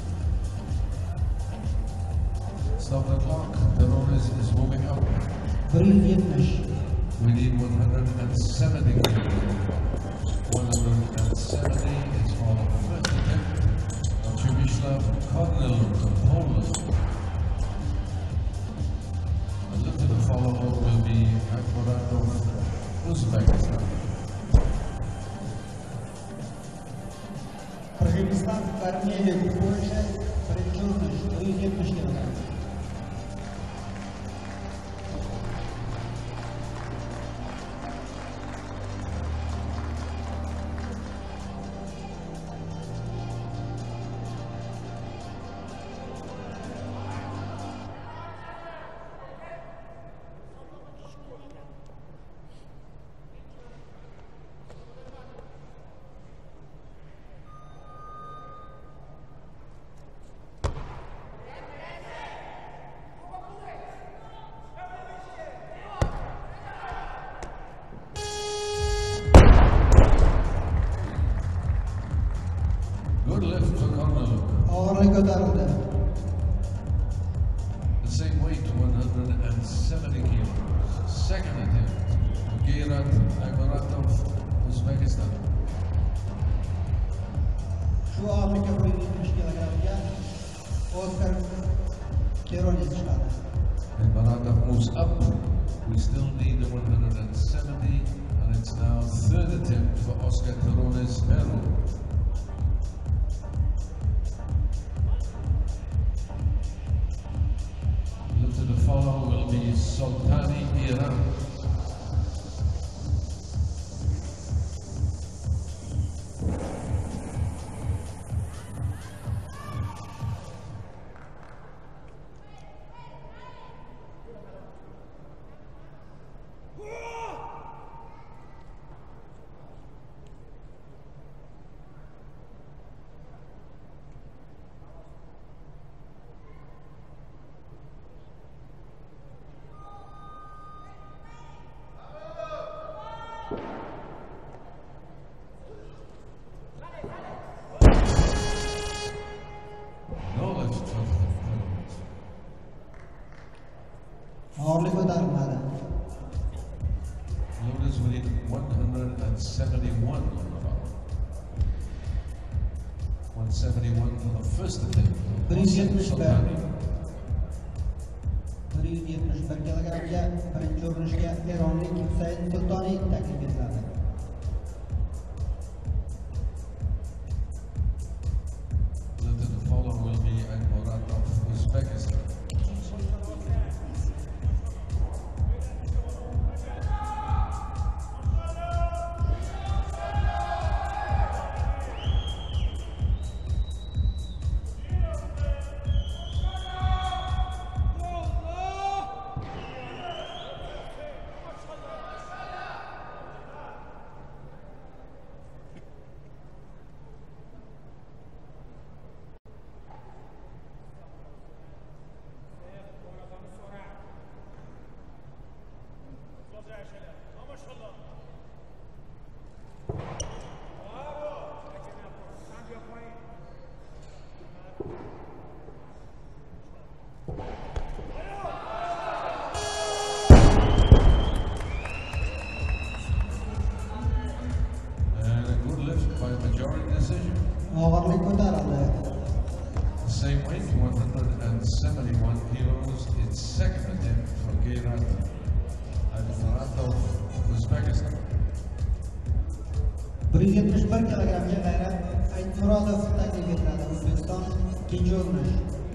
Stop the clock. Perones is moving up. bir yuz yetmish. We need one hundred seventy. one hundred seventy is for the first attempt of Przemysław Korneluk of Poland. The lift of the follow will be Akbaratov, Uzbekistan. Qirg'iziston Korneluk bo'yicha birinchi urinish bir yuz yetmish kilogramm. seventy kilos. Second attempt, Geyrat Aymuratov, Uzbekistan. Shu Afrika bo'yicha yetmish kilogramga Oskar Keronis chiqadi. Aymuratov moves up. We still need the one hundred seventy, and it's now third attempt for Oscar Keronis, Peru. To the follow will be Sultani, Iran. Ağırlık ko'tarilmadi. Lotus within one hundred seventy-one on the bar. one seventy-one for the first attempt. bir yuz yetmish bir bir yuz yetmish bir kilogramga birinchi urinishga eronlik Husayn Sultoniy taklif etiladi. The follow will be Aymuratov, Uzbekistan. Ağırlık ko'tarildi. Same weight, one hundred seventy-one kilos. Its second attempt for Geyrat Aymuratov, Uzbekistan. bir yuz yetmish bir kilogramga G'ayrat Aymuratov taklif etiladi. O'zbekiston ikkinchi o'rinish.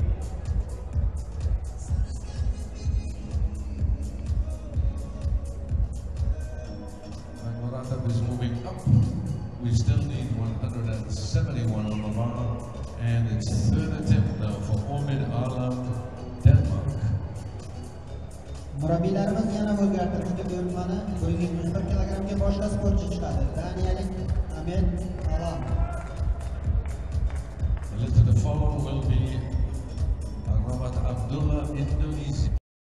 Aymuratov is moving up. We still need one hundred seventy-one on the bar, and it's third attempt now for Omid Alam, Denmark. Murabbiylarimiz yana o'zgartirishga buyurtmani bir yuz yetmish bir kilogramga boshqa sportchi chiqadi. Daniyalik Omid Alam. To the follow will be Rahmat Abdullah, Indonesia.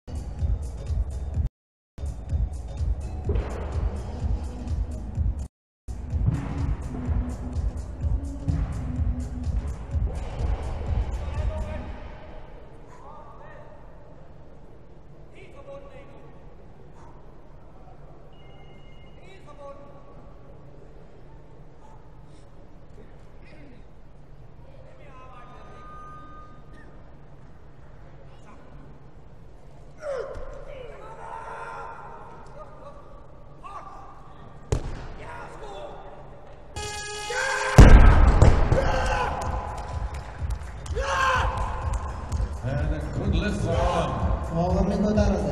Ağırlık ko'tarildi.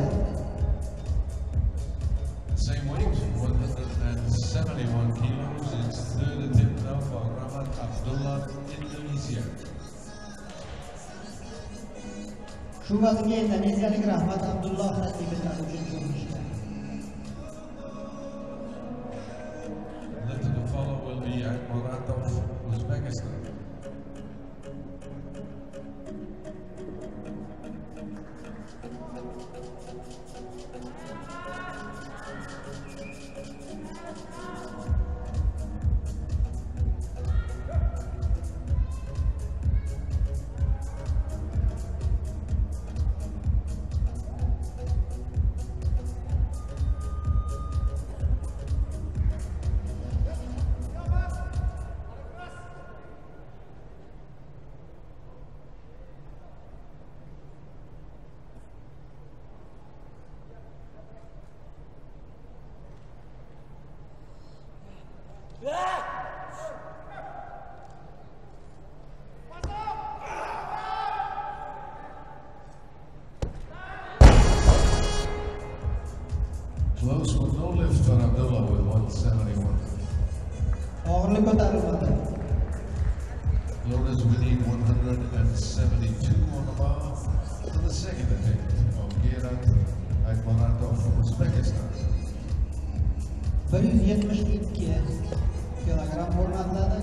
Same weight, one hundred seventy-one kilos. It's third attempt now for Rahmat Abdullah, Indonesia. Shu vaznga indoneziyalik Rahmat Abdullah taklif etiladi uchinchi urinishga. To the follow will be Aymuratov, Uzbekistan. Close with no lift for Abdullah with one seventy-one. Og'irlik ko'tarilmadi. Lotus winning one seventy-two on the bar for the second attempt of Gerat Aytmaratov from Uzbekistan. bir yuz yetmish ikki kilogramm o'rnatiladi.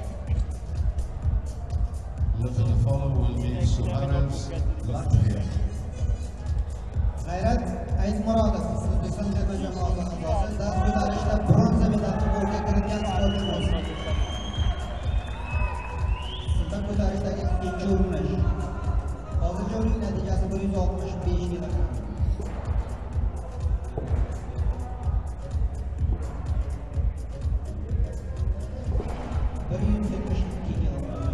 Lifting the follow will be Suharev's Latvia. G'ayrat Aytmurodov, O'zbekiston terma jamoasi a'zosi, dast ko'tarishda bronza medalni qo'lga kiritgan sportchimiz. Siltab ko'tarishdagi ikkinchi urinish. Hozircha uning natijasi bir yuz oltmish besh kilogramm. bir yuz yetmish ikki kilogramm.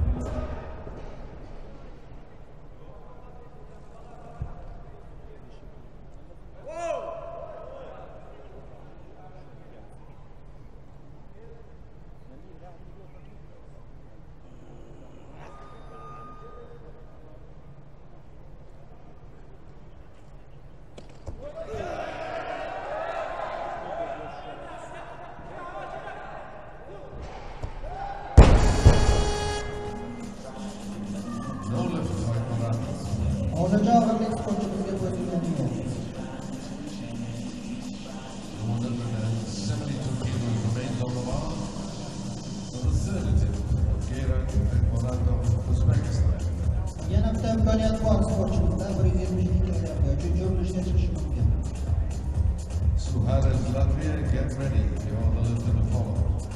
Hozircha og'irlik sportchimizga ko'rsatilgan yo'q. one seventy-two kilos remains on the bar for the third attempt of Gerat Aytmaratov from Uzbekistan. Yana bitta imkoniyat bor sportchimizda bir yuz yetmish ikki kilogrammga uchinchi urinishga chiqishi mumkin. Suharev Latvia, get ready. You're on the lift and the follow.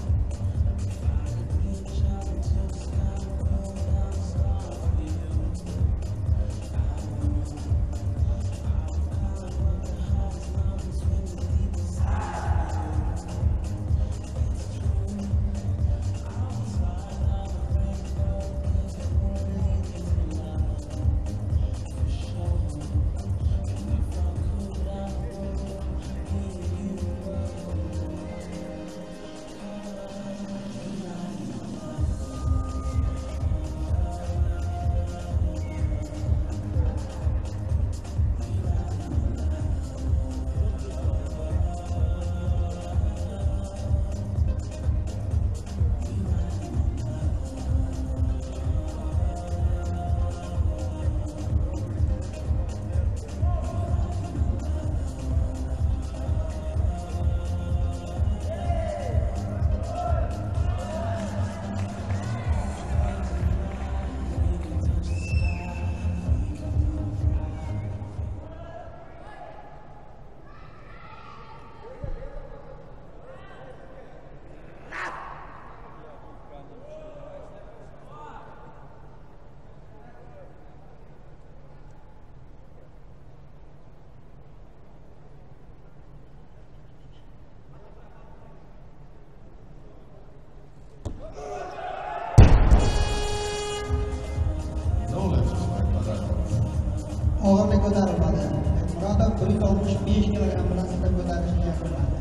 Og'irlik ko'tarilmadi. Aytmurodov bir yuz oltmish besh kilogramm bilan siltab ko'tarishni yakunladi.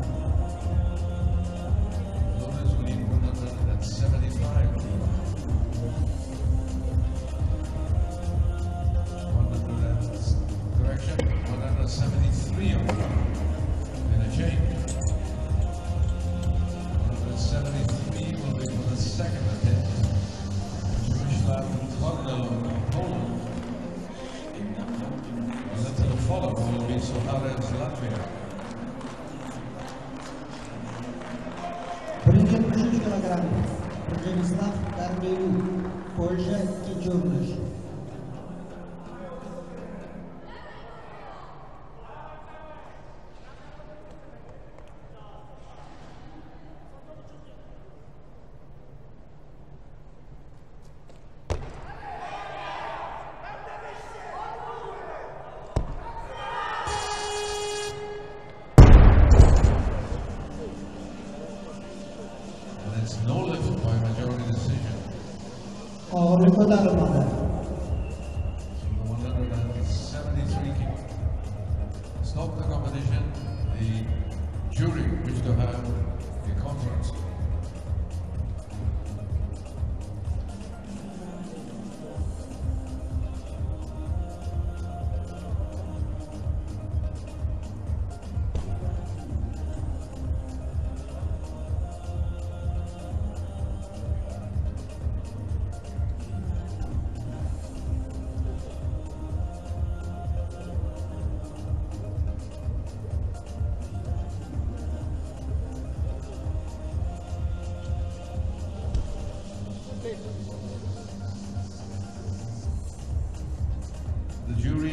Lotus winning one seventy-five. Correction, one seventy-three on the bar. In a change. one seventy-three will be for the second attempt. Przemyslav Kornel of Poland. And then to the follow will be Suharev's Latvia. bir yuz yetmish uch kilogramm. Przemyslav Kornel, Polsha ikkinchi urinish. And it's no lift by majority decision. Og'irlik ko'tarilmadi.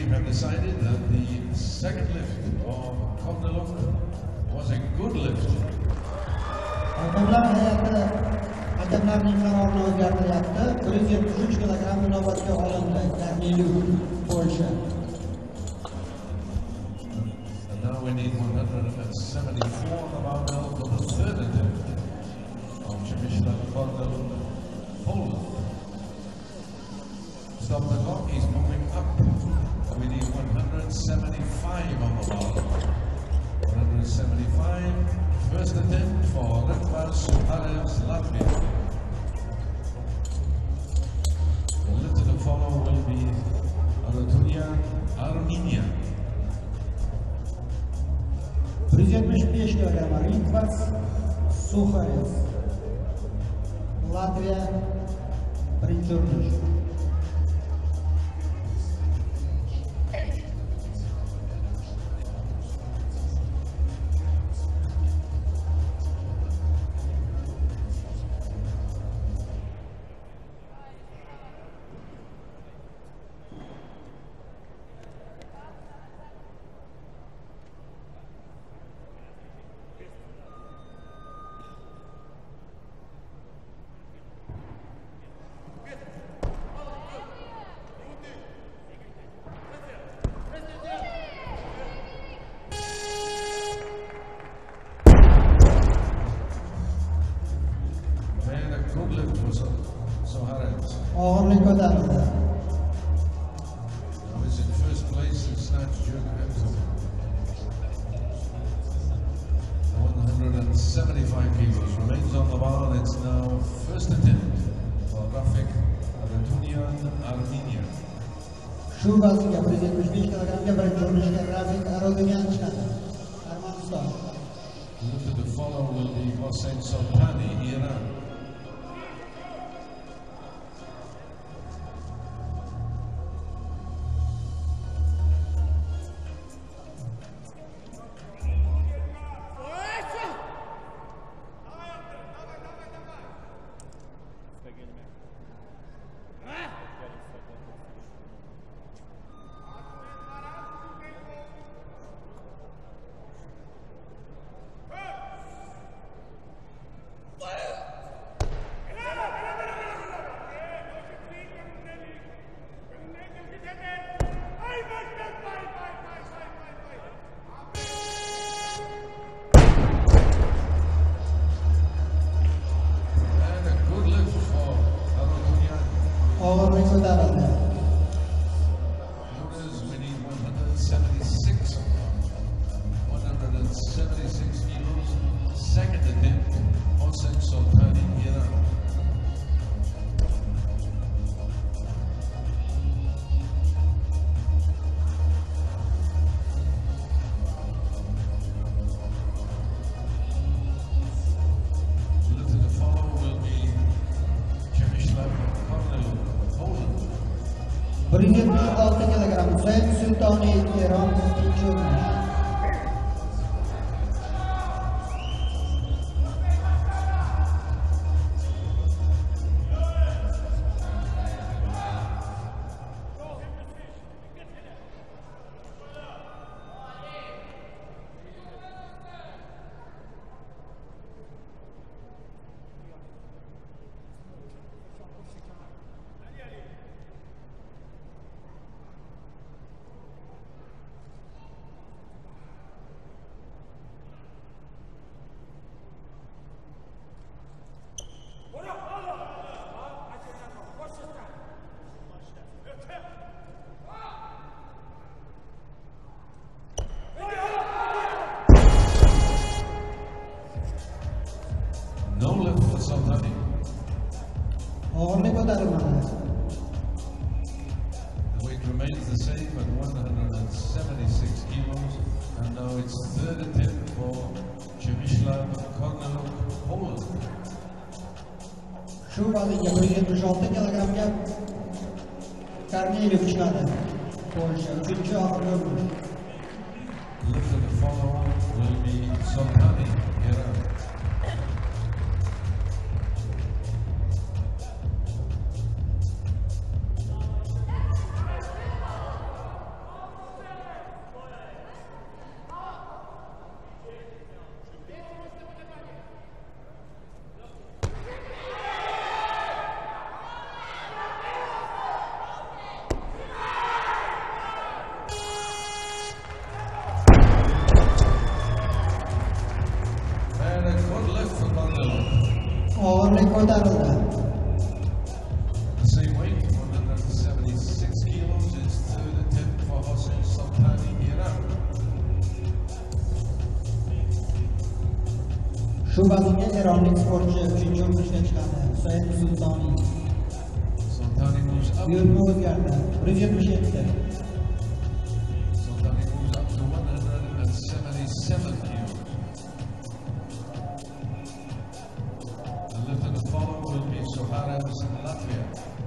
have decided that the second lift of Korneluk was a good lift. Hakamlar hay'ati hakamlarning qarorini o'zgartiryapti. bir yuz yetmish uch kilogramm inobatga olindi. Korneluk, Polsha. And now we need one hundred seventy-four on the barbell for the third attempt of Przemysław Korneluk, Poland. Stop the clock, he's moving up. We need one hundred seventy-five on the barbell. one hundred seventy-five, first attempt for Rudvar Suharevs, Latvia. The lift to follow will be Aratunya, Armenia. bir yuz yetmish besh kilogramm Rudvar Suharevs, Latviya, birinchi urinish. Og'irlik ko'tarildi. Was in first place in snatch Jurgen one hundred seventy-five kilos remains on the bar, and it's now first attempt for Rafik Aratunyan, Armenia. Shu vaznga bir yuz yetmish besh kilogrammga birinchi urinishga Rafik Aratunyan chiqadi. Armaniston. Lift to follow will be Hossein Soltani, Iran. Og'irlik ko'tarildi. We need one hundred seventy-six, one hundred seventy-six kilos. Second attempt, Hossein Soltani, Iran. Lift to follow will be Przemysław Korneluk, Poland. bir yuz yetmish olti kilogramm Husayn Sultoniy, Eron, ikkinchi urinish. No lift for Soltani. Og'irlik ko'tarilmadi. The weight remains the same at one hundred seventy-six kilos, and now it's third attempt for Przemysław Korneluk, Poland. Shu vaznga bir yuz yetmish olti kilogrammga Korneluk chiqadi. Polsha, uchinchi oxirgi urinish. Lift to follow will be Soltani, Iran. Shu vaznga eronlik sportchi uchinchi o'ringa chiqadi. Husayn Sultoniy. Sultani moves up. Buyurtma o'zgardi. bir yuz yetmish yetti. Sultani moves up to one hundred seventy-seven kilos. The lift and the follow will be Soharev, Latvia.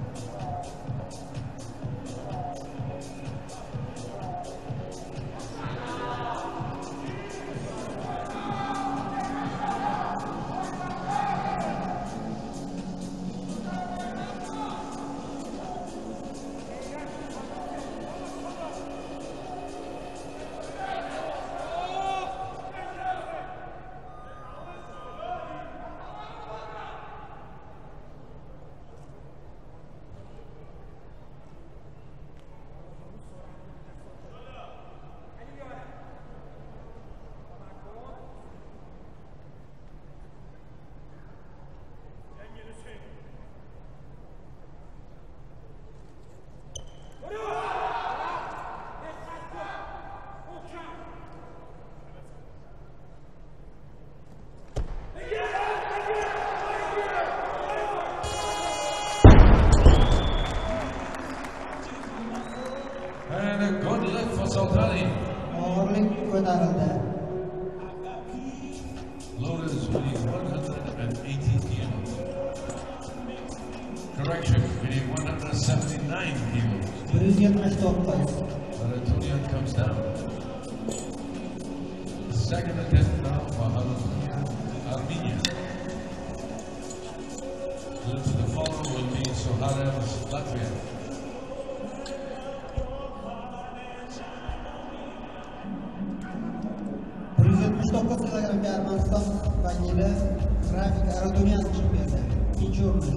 And a good lift for Sultani. Og'irlik ko'tarildi. Load is weighing one hundred eighty kilos. Correction, weighing one hundred seventy-nine kilos. bir yuz yetmish to'qqiz. But Antonian comes down. Second attempt now for Armenia. Armenia. Lift to the follow will be Soharev, Latvia. bir yuz yetmish to'qqiz kilogrammga Armaniston vakili Rafik Aradunyan chiqib berdi. Ikkinchi o'rin.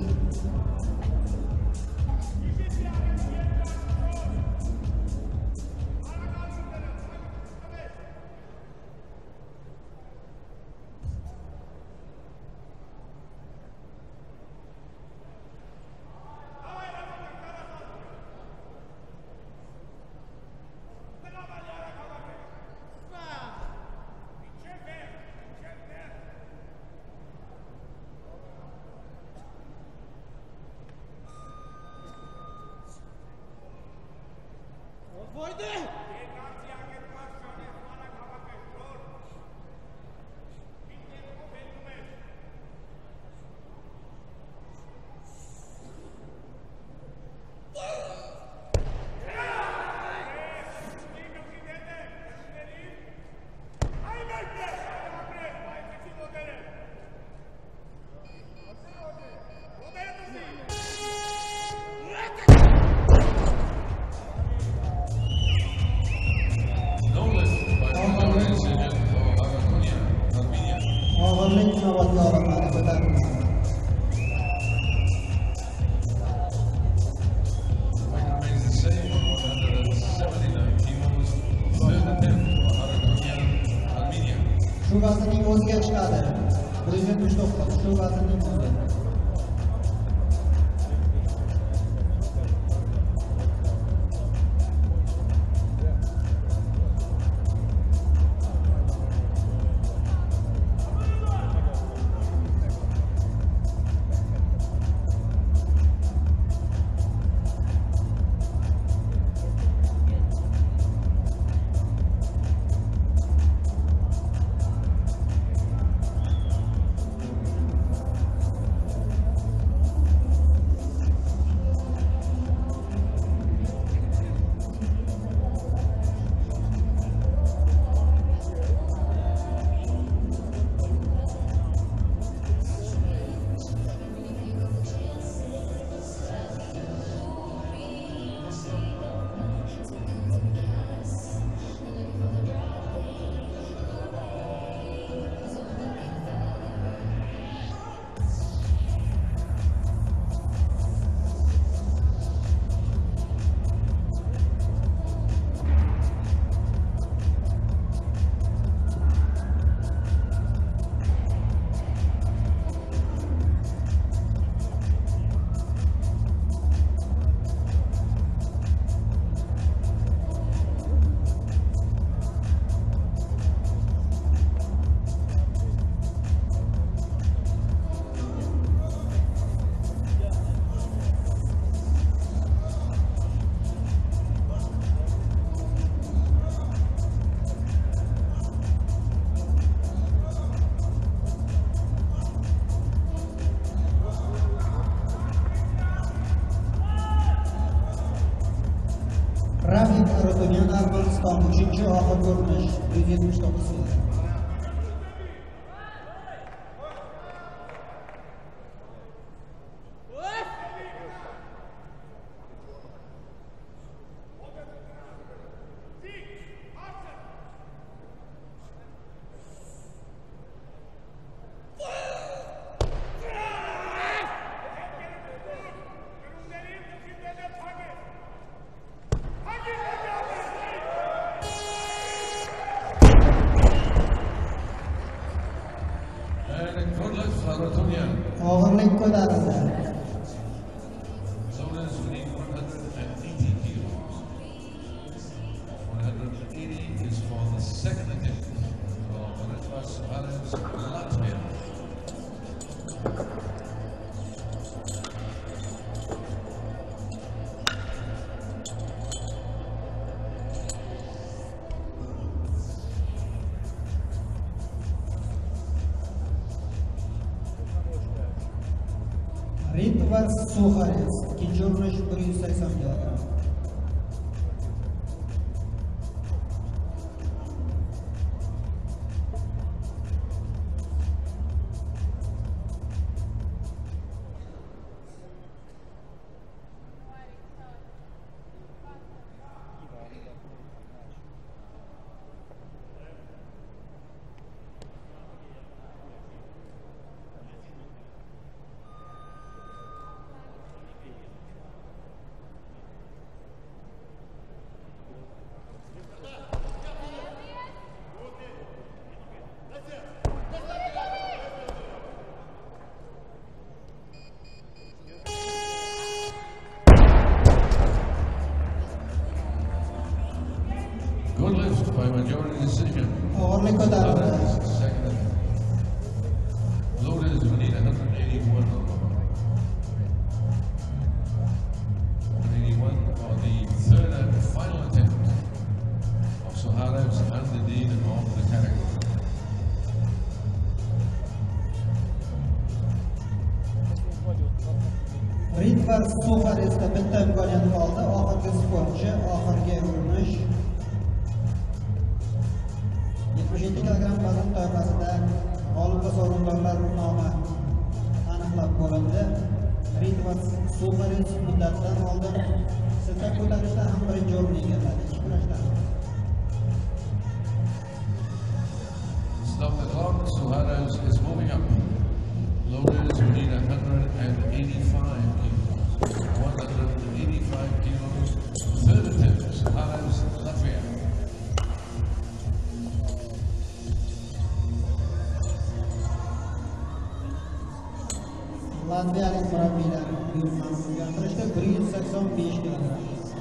Og'irlik inobatga olinmadi, ko'tarilmadi. Shu vaznning o'ziga chiqadi. bir yuz yetmish to'qqiz. Shu vaznning o'zi. son uchinchi oxirgi urinish yuz yetmish to'qqiz kilogramm. Og'irlik ko'tarildi. Ritvars Suxares, ikkinchi urinish bir yuz sakson kilogramm. Good lift by majority decision. Og'irlik ko'tarildi. Second. Loaded we need one eighty-one. one eighty-one for the third and final attempt of Suhares and the dean of the category. Ritvars Suxaresda bitta imkoniyat qoldi. Oxirgi sportchi, oxirgi urinish yetmish yetti kilogramm vazn toifasida g'olib va sovrindorlar nomi aniqlab bo'lindi. Ritvars Suxares muddatidan oldin siltab ko'tarishda ham birinchi o'rinni egalladi. Ikki kurashda. Stop the clock. Suhares is moving up. Loaders we need one hundred eighty-five kilos. one hundred eighty-five kilos. Third attempt. Suhares, Latvia. Latviyalik murabbiylar buyurtmani o'zgartirishda bir yuz sakson besh kilogramm.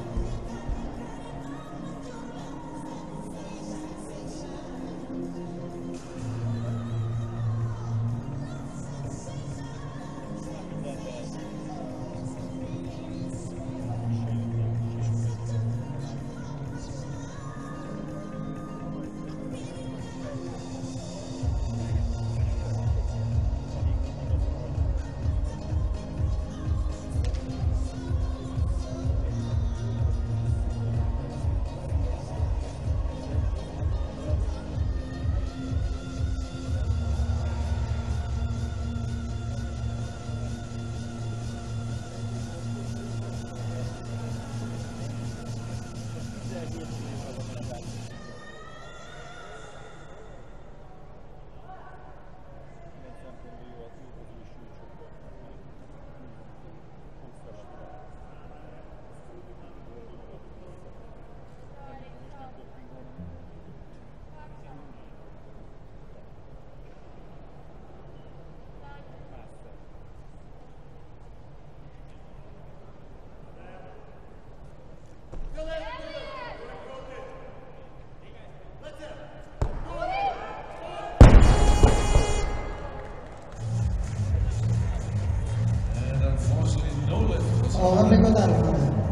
Og'irlik ko'tarildi.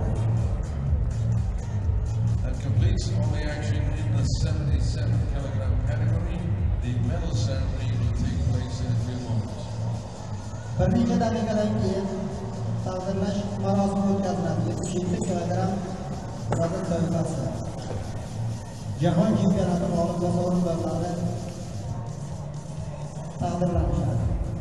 That completes all the action in the seventy-seven kilogram category. The medal ceremony will take place in a few moments. Bir necha daqiqadan keyin taqdirlash marosimi o'tkaziladi. yetmish yetti kilogramm vazn toifasi. Jahon chempionati g'olib va sovrindorlari taqdirlanishadi.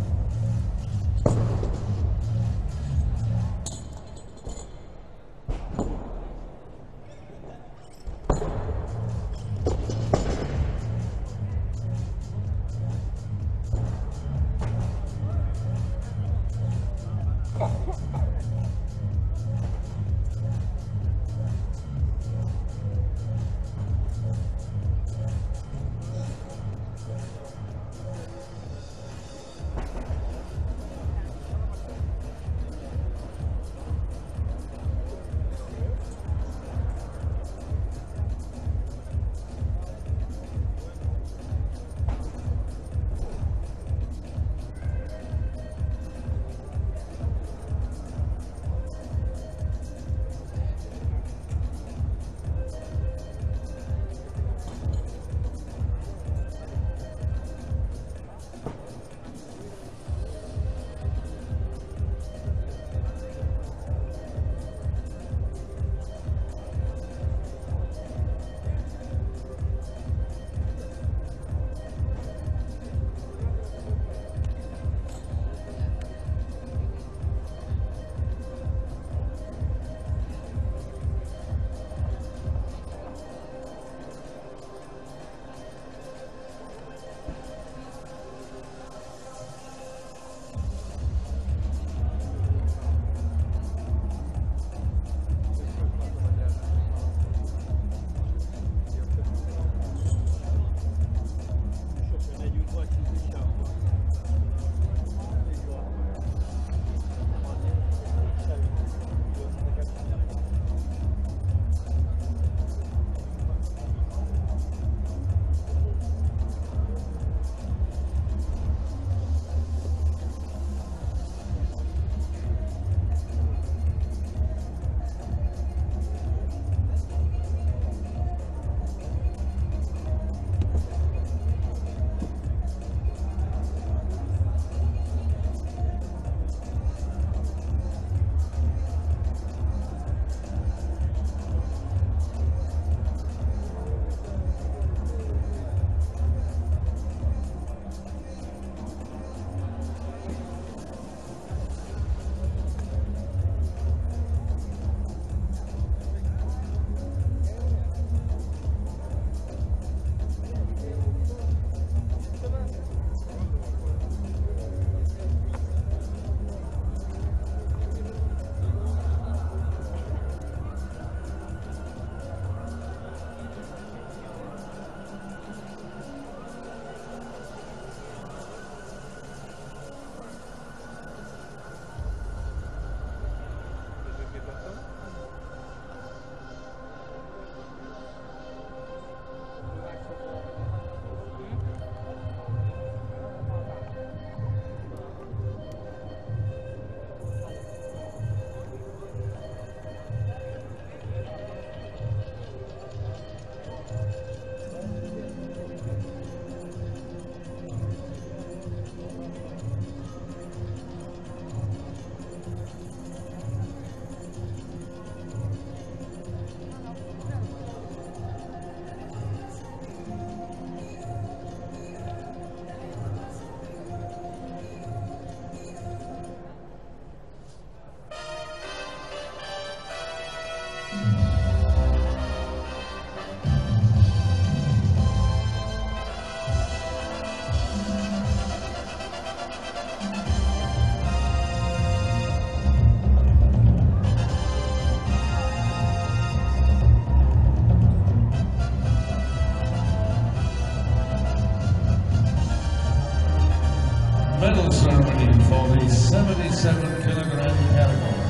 medal ceremony for the seventy-seven kilogram category.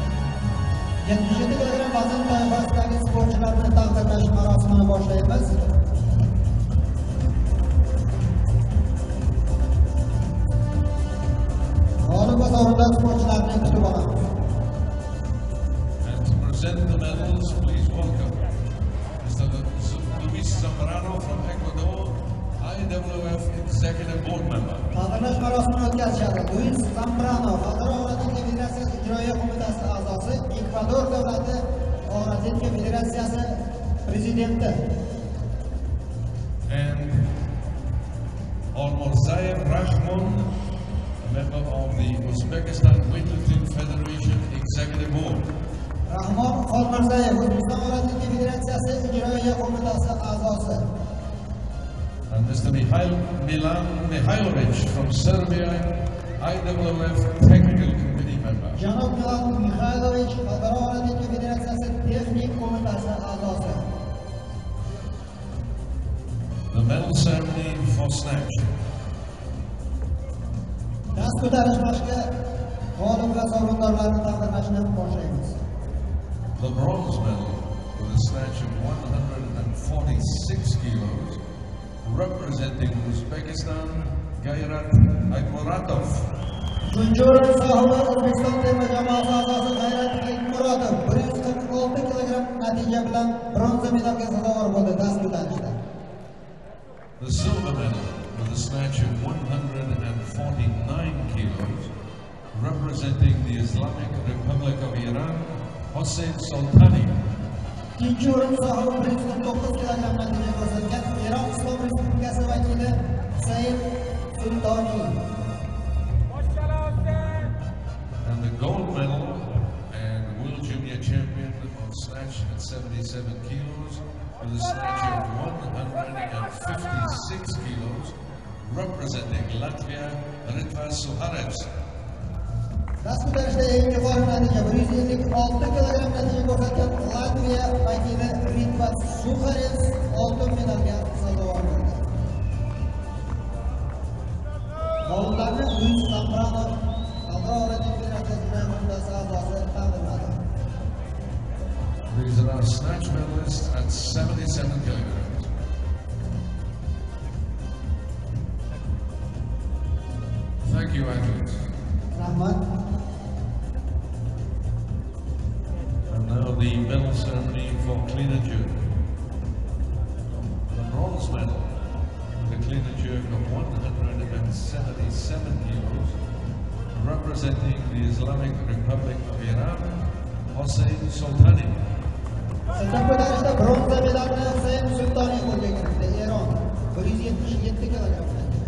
yetmish yetti kilogram vazn toifasidagi sportchilarni taqdirlash marosimini boshlaymiz. G'olib va sovrindor sportchilarni kutib olamiz. And to present the medals, please welcome Mister Luis Zambrano from Ecuador, I W F Executive Board Member. Taqdirlash marosimini o'tkazishadi. Luis Zambrano, Xalqaro Og'ir Federatsiyasi Ijroiya qo'mitasi a'zosi, Ekvador davlati Og'ir Federatsiyasi prezidenti. Almurzayev Rahmon, a member of the Uzbekistan Weightlifting Federation Executive Board. Rahmon Almurzayev, O'zbekiston Weightlifting Federatsiyasi ijroiya qo'mitasi a'zosi. And Mister Mikhail Milan Mihailovich from Serbia, I W F Technical Committee member. Janob Milan Mihailovich, Xalqaro Weightlifting Federatsiyasi texnik qo'mitasi a'zosi. The medal ceremony for snatch. Dast ko'tarish mashqi g'olib va sovrindorlarni taqdirlashni boshlaymiz. The bronze medal with a snatch of one hundred forty-six kilos, representing Uzbekistan, Gayrat Aytmuratov. Uchinchi o'rin sohibi O'zbekiston terma jamoasi a'zosi G'ayrat Aytmuratov bir yuz qirq olti kilogramm natija bilan bronza medalga sazovor bo'ldi dast ko'tarishda. The silver medal with a snatch of one hundred forty-nine kilos, representing the Islamic Republic of Iran, Hossein Soltani. Ikkinchi o'rin sohibi bir yuz qirq to'qqiz kilogramm natija ko'rsatgan Eron Islom Respublikasi vakili Hossein Soltani. And the gold medal and world junior champion of snatch at seventy-seven kilos, with a snatch of one hundred fifty-six kilos, representing Latvia, Ritva Suharevs. Dast ko'tarishda eng yuqori natija bir yuz ellik olti kilogramm natija ko'rsatgan Latviya vakili Ritva Suharevs oltin medalga sazovor bo'ldi. G'oliblarni Luis Zambrano Xalqaro Weightlifting Federatsiyasi qo'mitasi a'zosi taqdirladi. These are our snatch medalists at seventy-seven kilograms. Thank you, athletes. Rahmat. And now the medal ceremony for clean and jerk. The bronze medal, the clean and jerk of one hundred seventy-seven kilos, representing the Islamic Republic of Iran, Hossein Soltani. Siltab ko'tarishda bronza medalni Hussein Sultoniy qo'lga kiritdi. Eron bir yuz yetmish yetti kilogramm.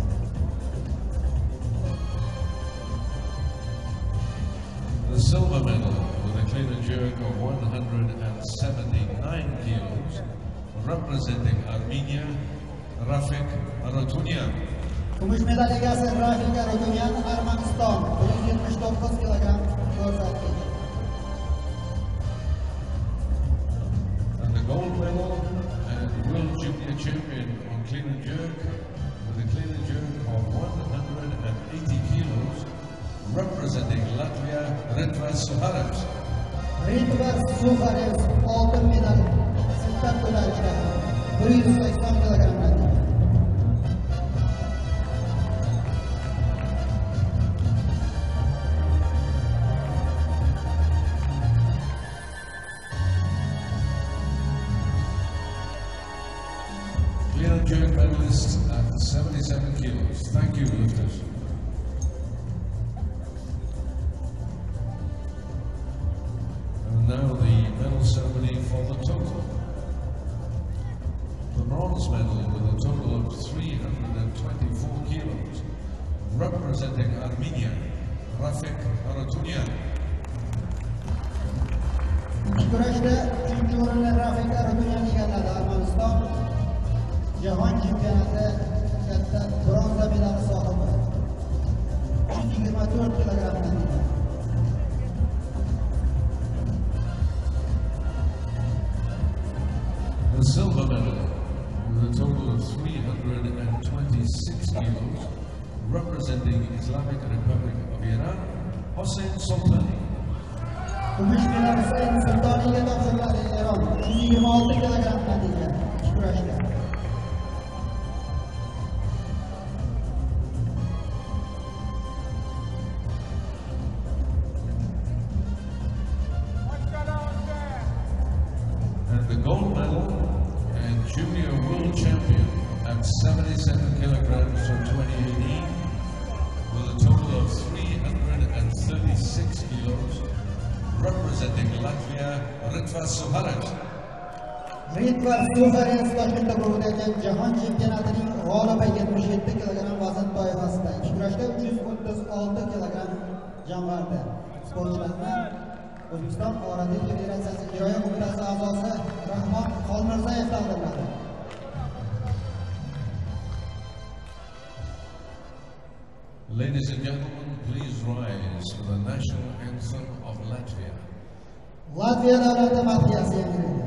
The silver medal with a clean and jerk of one hundred seventy-nine kilos, representing Armenia, Rafik Arotunyan. Kumush medal egasi Rafik Arotunyan, Armaniston bir yuz yetmish to'qqiz kilogramm ko'rsatdi. And the gold medal and world junior champion on clean and jerk with a clean and jerk of one hundred eighty kilos, representing Latvia, Ritva Suharevs. Ritva Suharevs oltin medal siltab ko'tarishda bir yuz sakson kilogramm natija. Clean and jerk medalist at seventy-seven kilos. Thank you, lifters. Now the medal ceremony for the total. The bronze medal with a total of three hundred twenty-four kilos, representing Armenia, Rafik Arotunyan. Kurashda uchinchi o'rinni Rafik Arotunyan egalladi. Armaniston jahon chempionati katta bronza medali sohibi. yuz yigirma to'rt kilogramm natija. The silver medal with a total of three hundred twenty-six kilos, representing Islamic Republic of Iran, Hossein Soltani. Kumush medal Hussein Sultoniyga topshiriladi. Eron yuz yigirma olti kilogramm natija kurashda. And the gold medal and junior world champion at seventy-seven kilograms for twenty eighteen, with a total of three hundred thirty-six kilos, representing Latvia, Ritva Suharevs. Ritva Suharevs Toshkentda bo'lib o'tgan jahon chempionatining g'olibi yetmish yetti kilogramm vazn toifasida. Ikki kurashda uch yuz o'ttiz olti kilogramm jamg'ardi. Sportchilarni O'zbekiston Oradik Federatsiyasi ijroiya qo'mitasi a'zosi Rahmon Xolmirzayev taqdirladi. Ladies and gentlemen, please rise for the national anthem of Latvia. Latviya davlati madhiyasi yangraydi.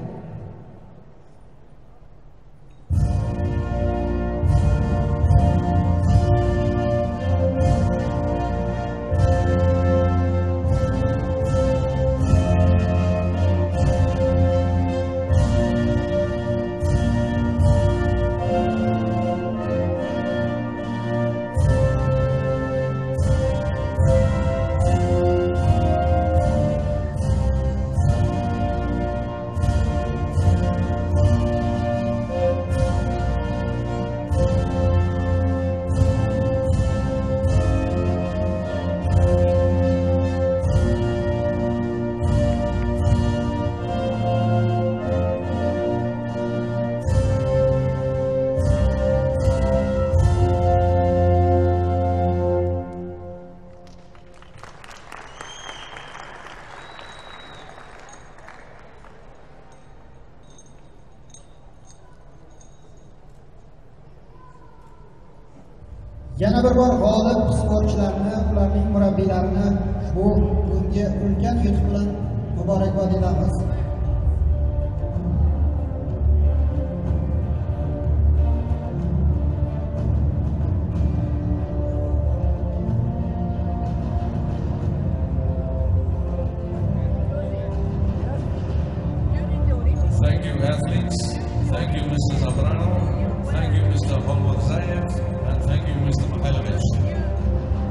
Yana bir bor g'olib sportchilarni, ularning murabbiylarini bu bunga ulkan yutuq bilan muborakbod etamiz. Thank you, athletes. Thank you, Mister Zambrano. Thank you, Mister Xolmirzayev. And thank you, Mister Mikhailovich.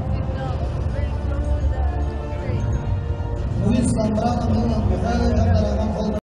Luis Zambrano, Milan Mikhailovich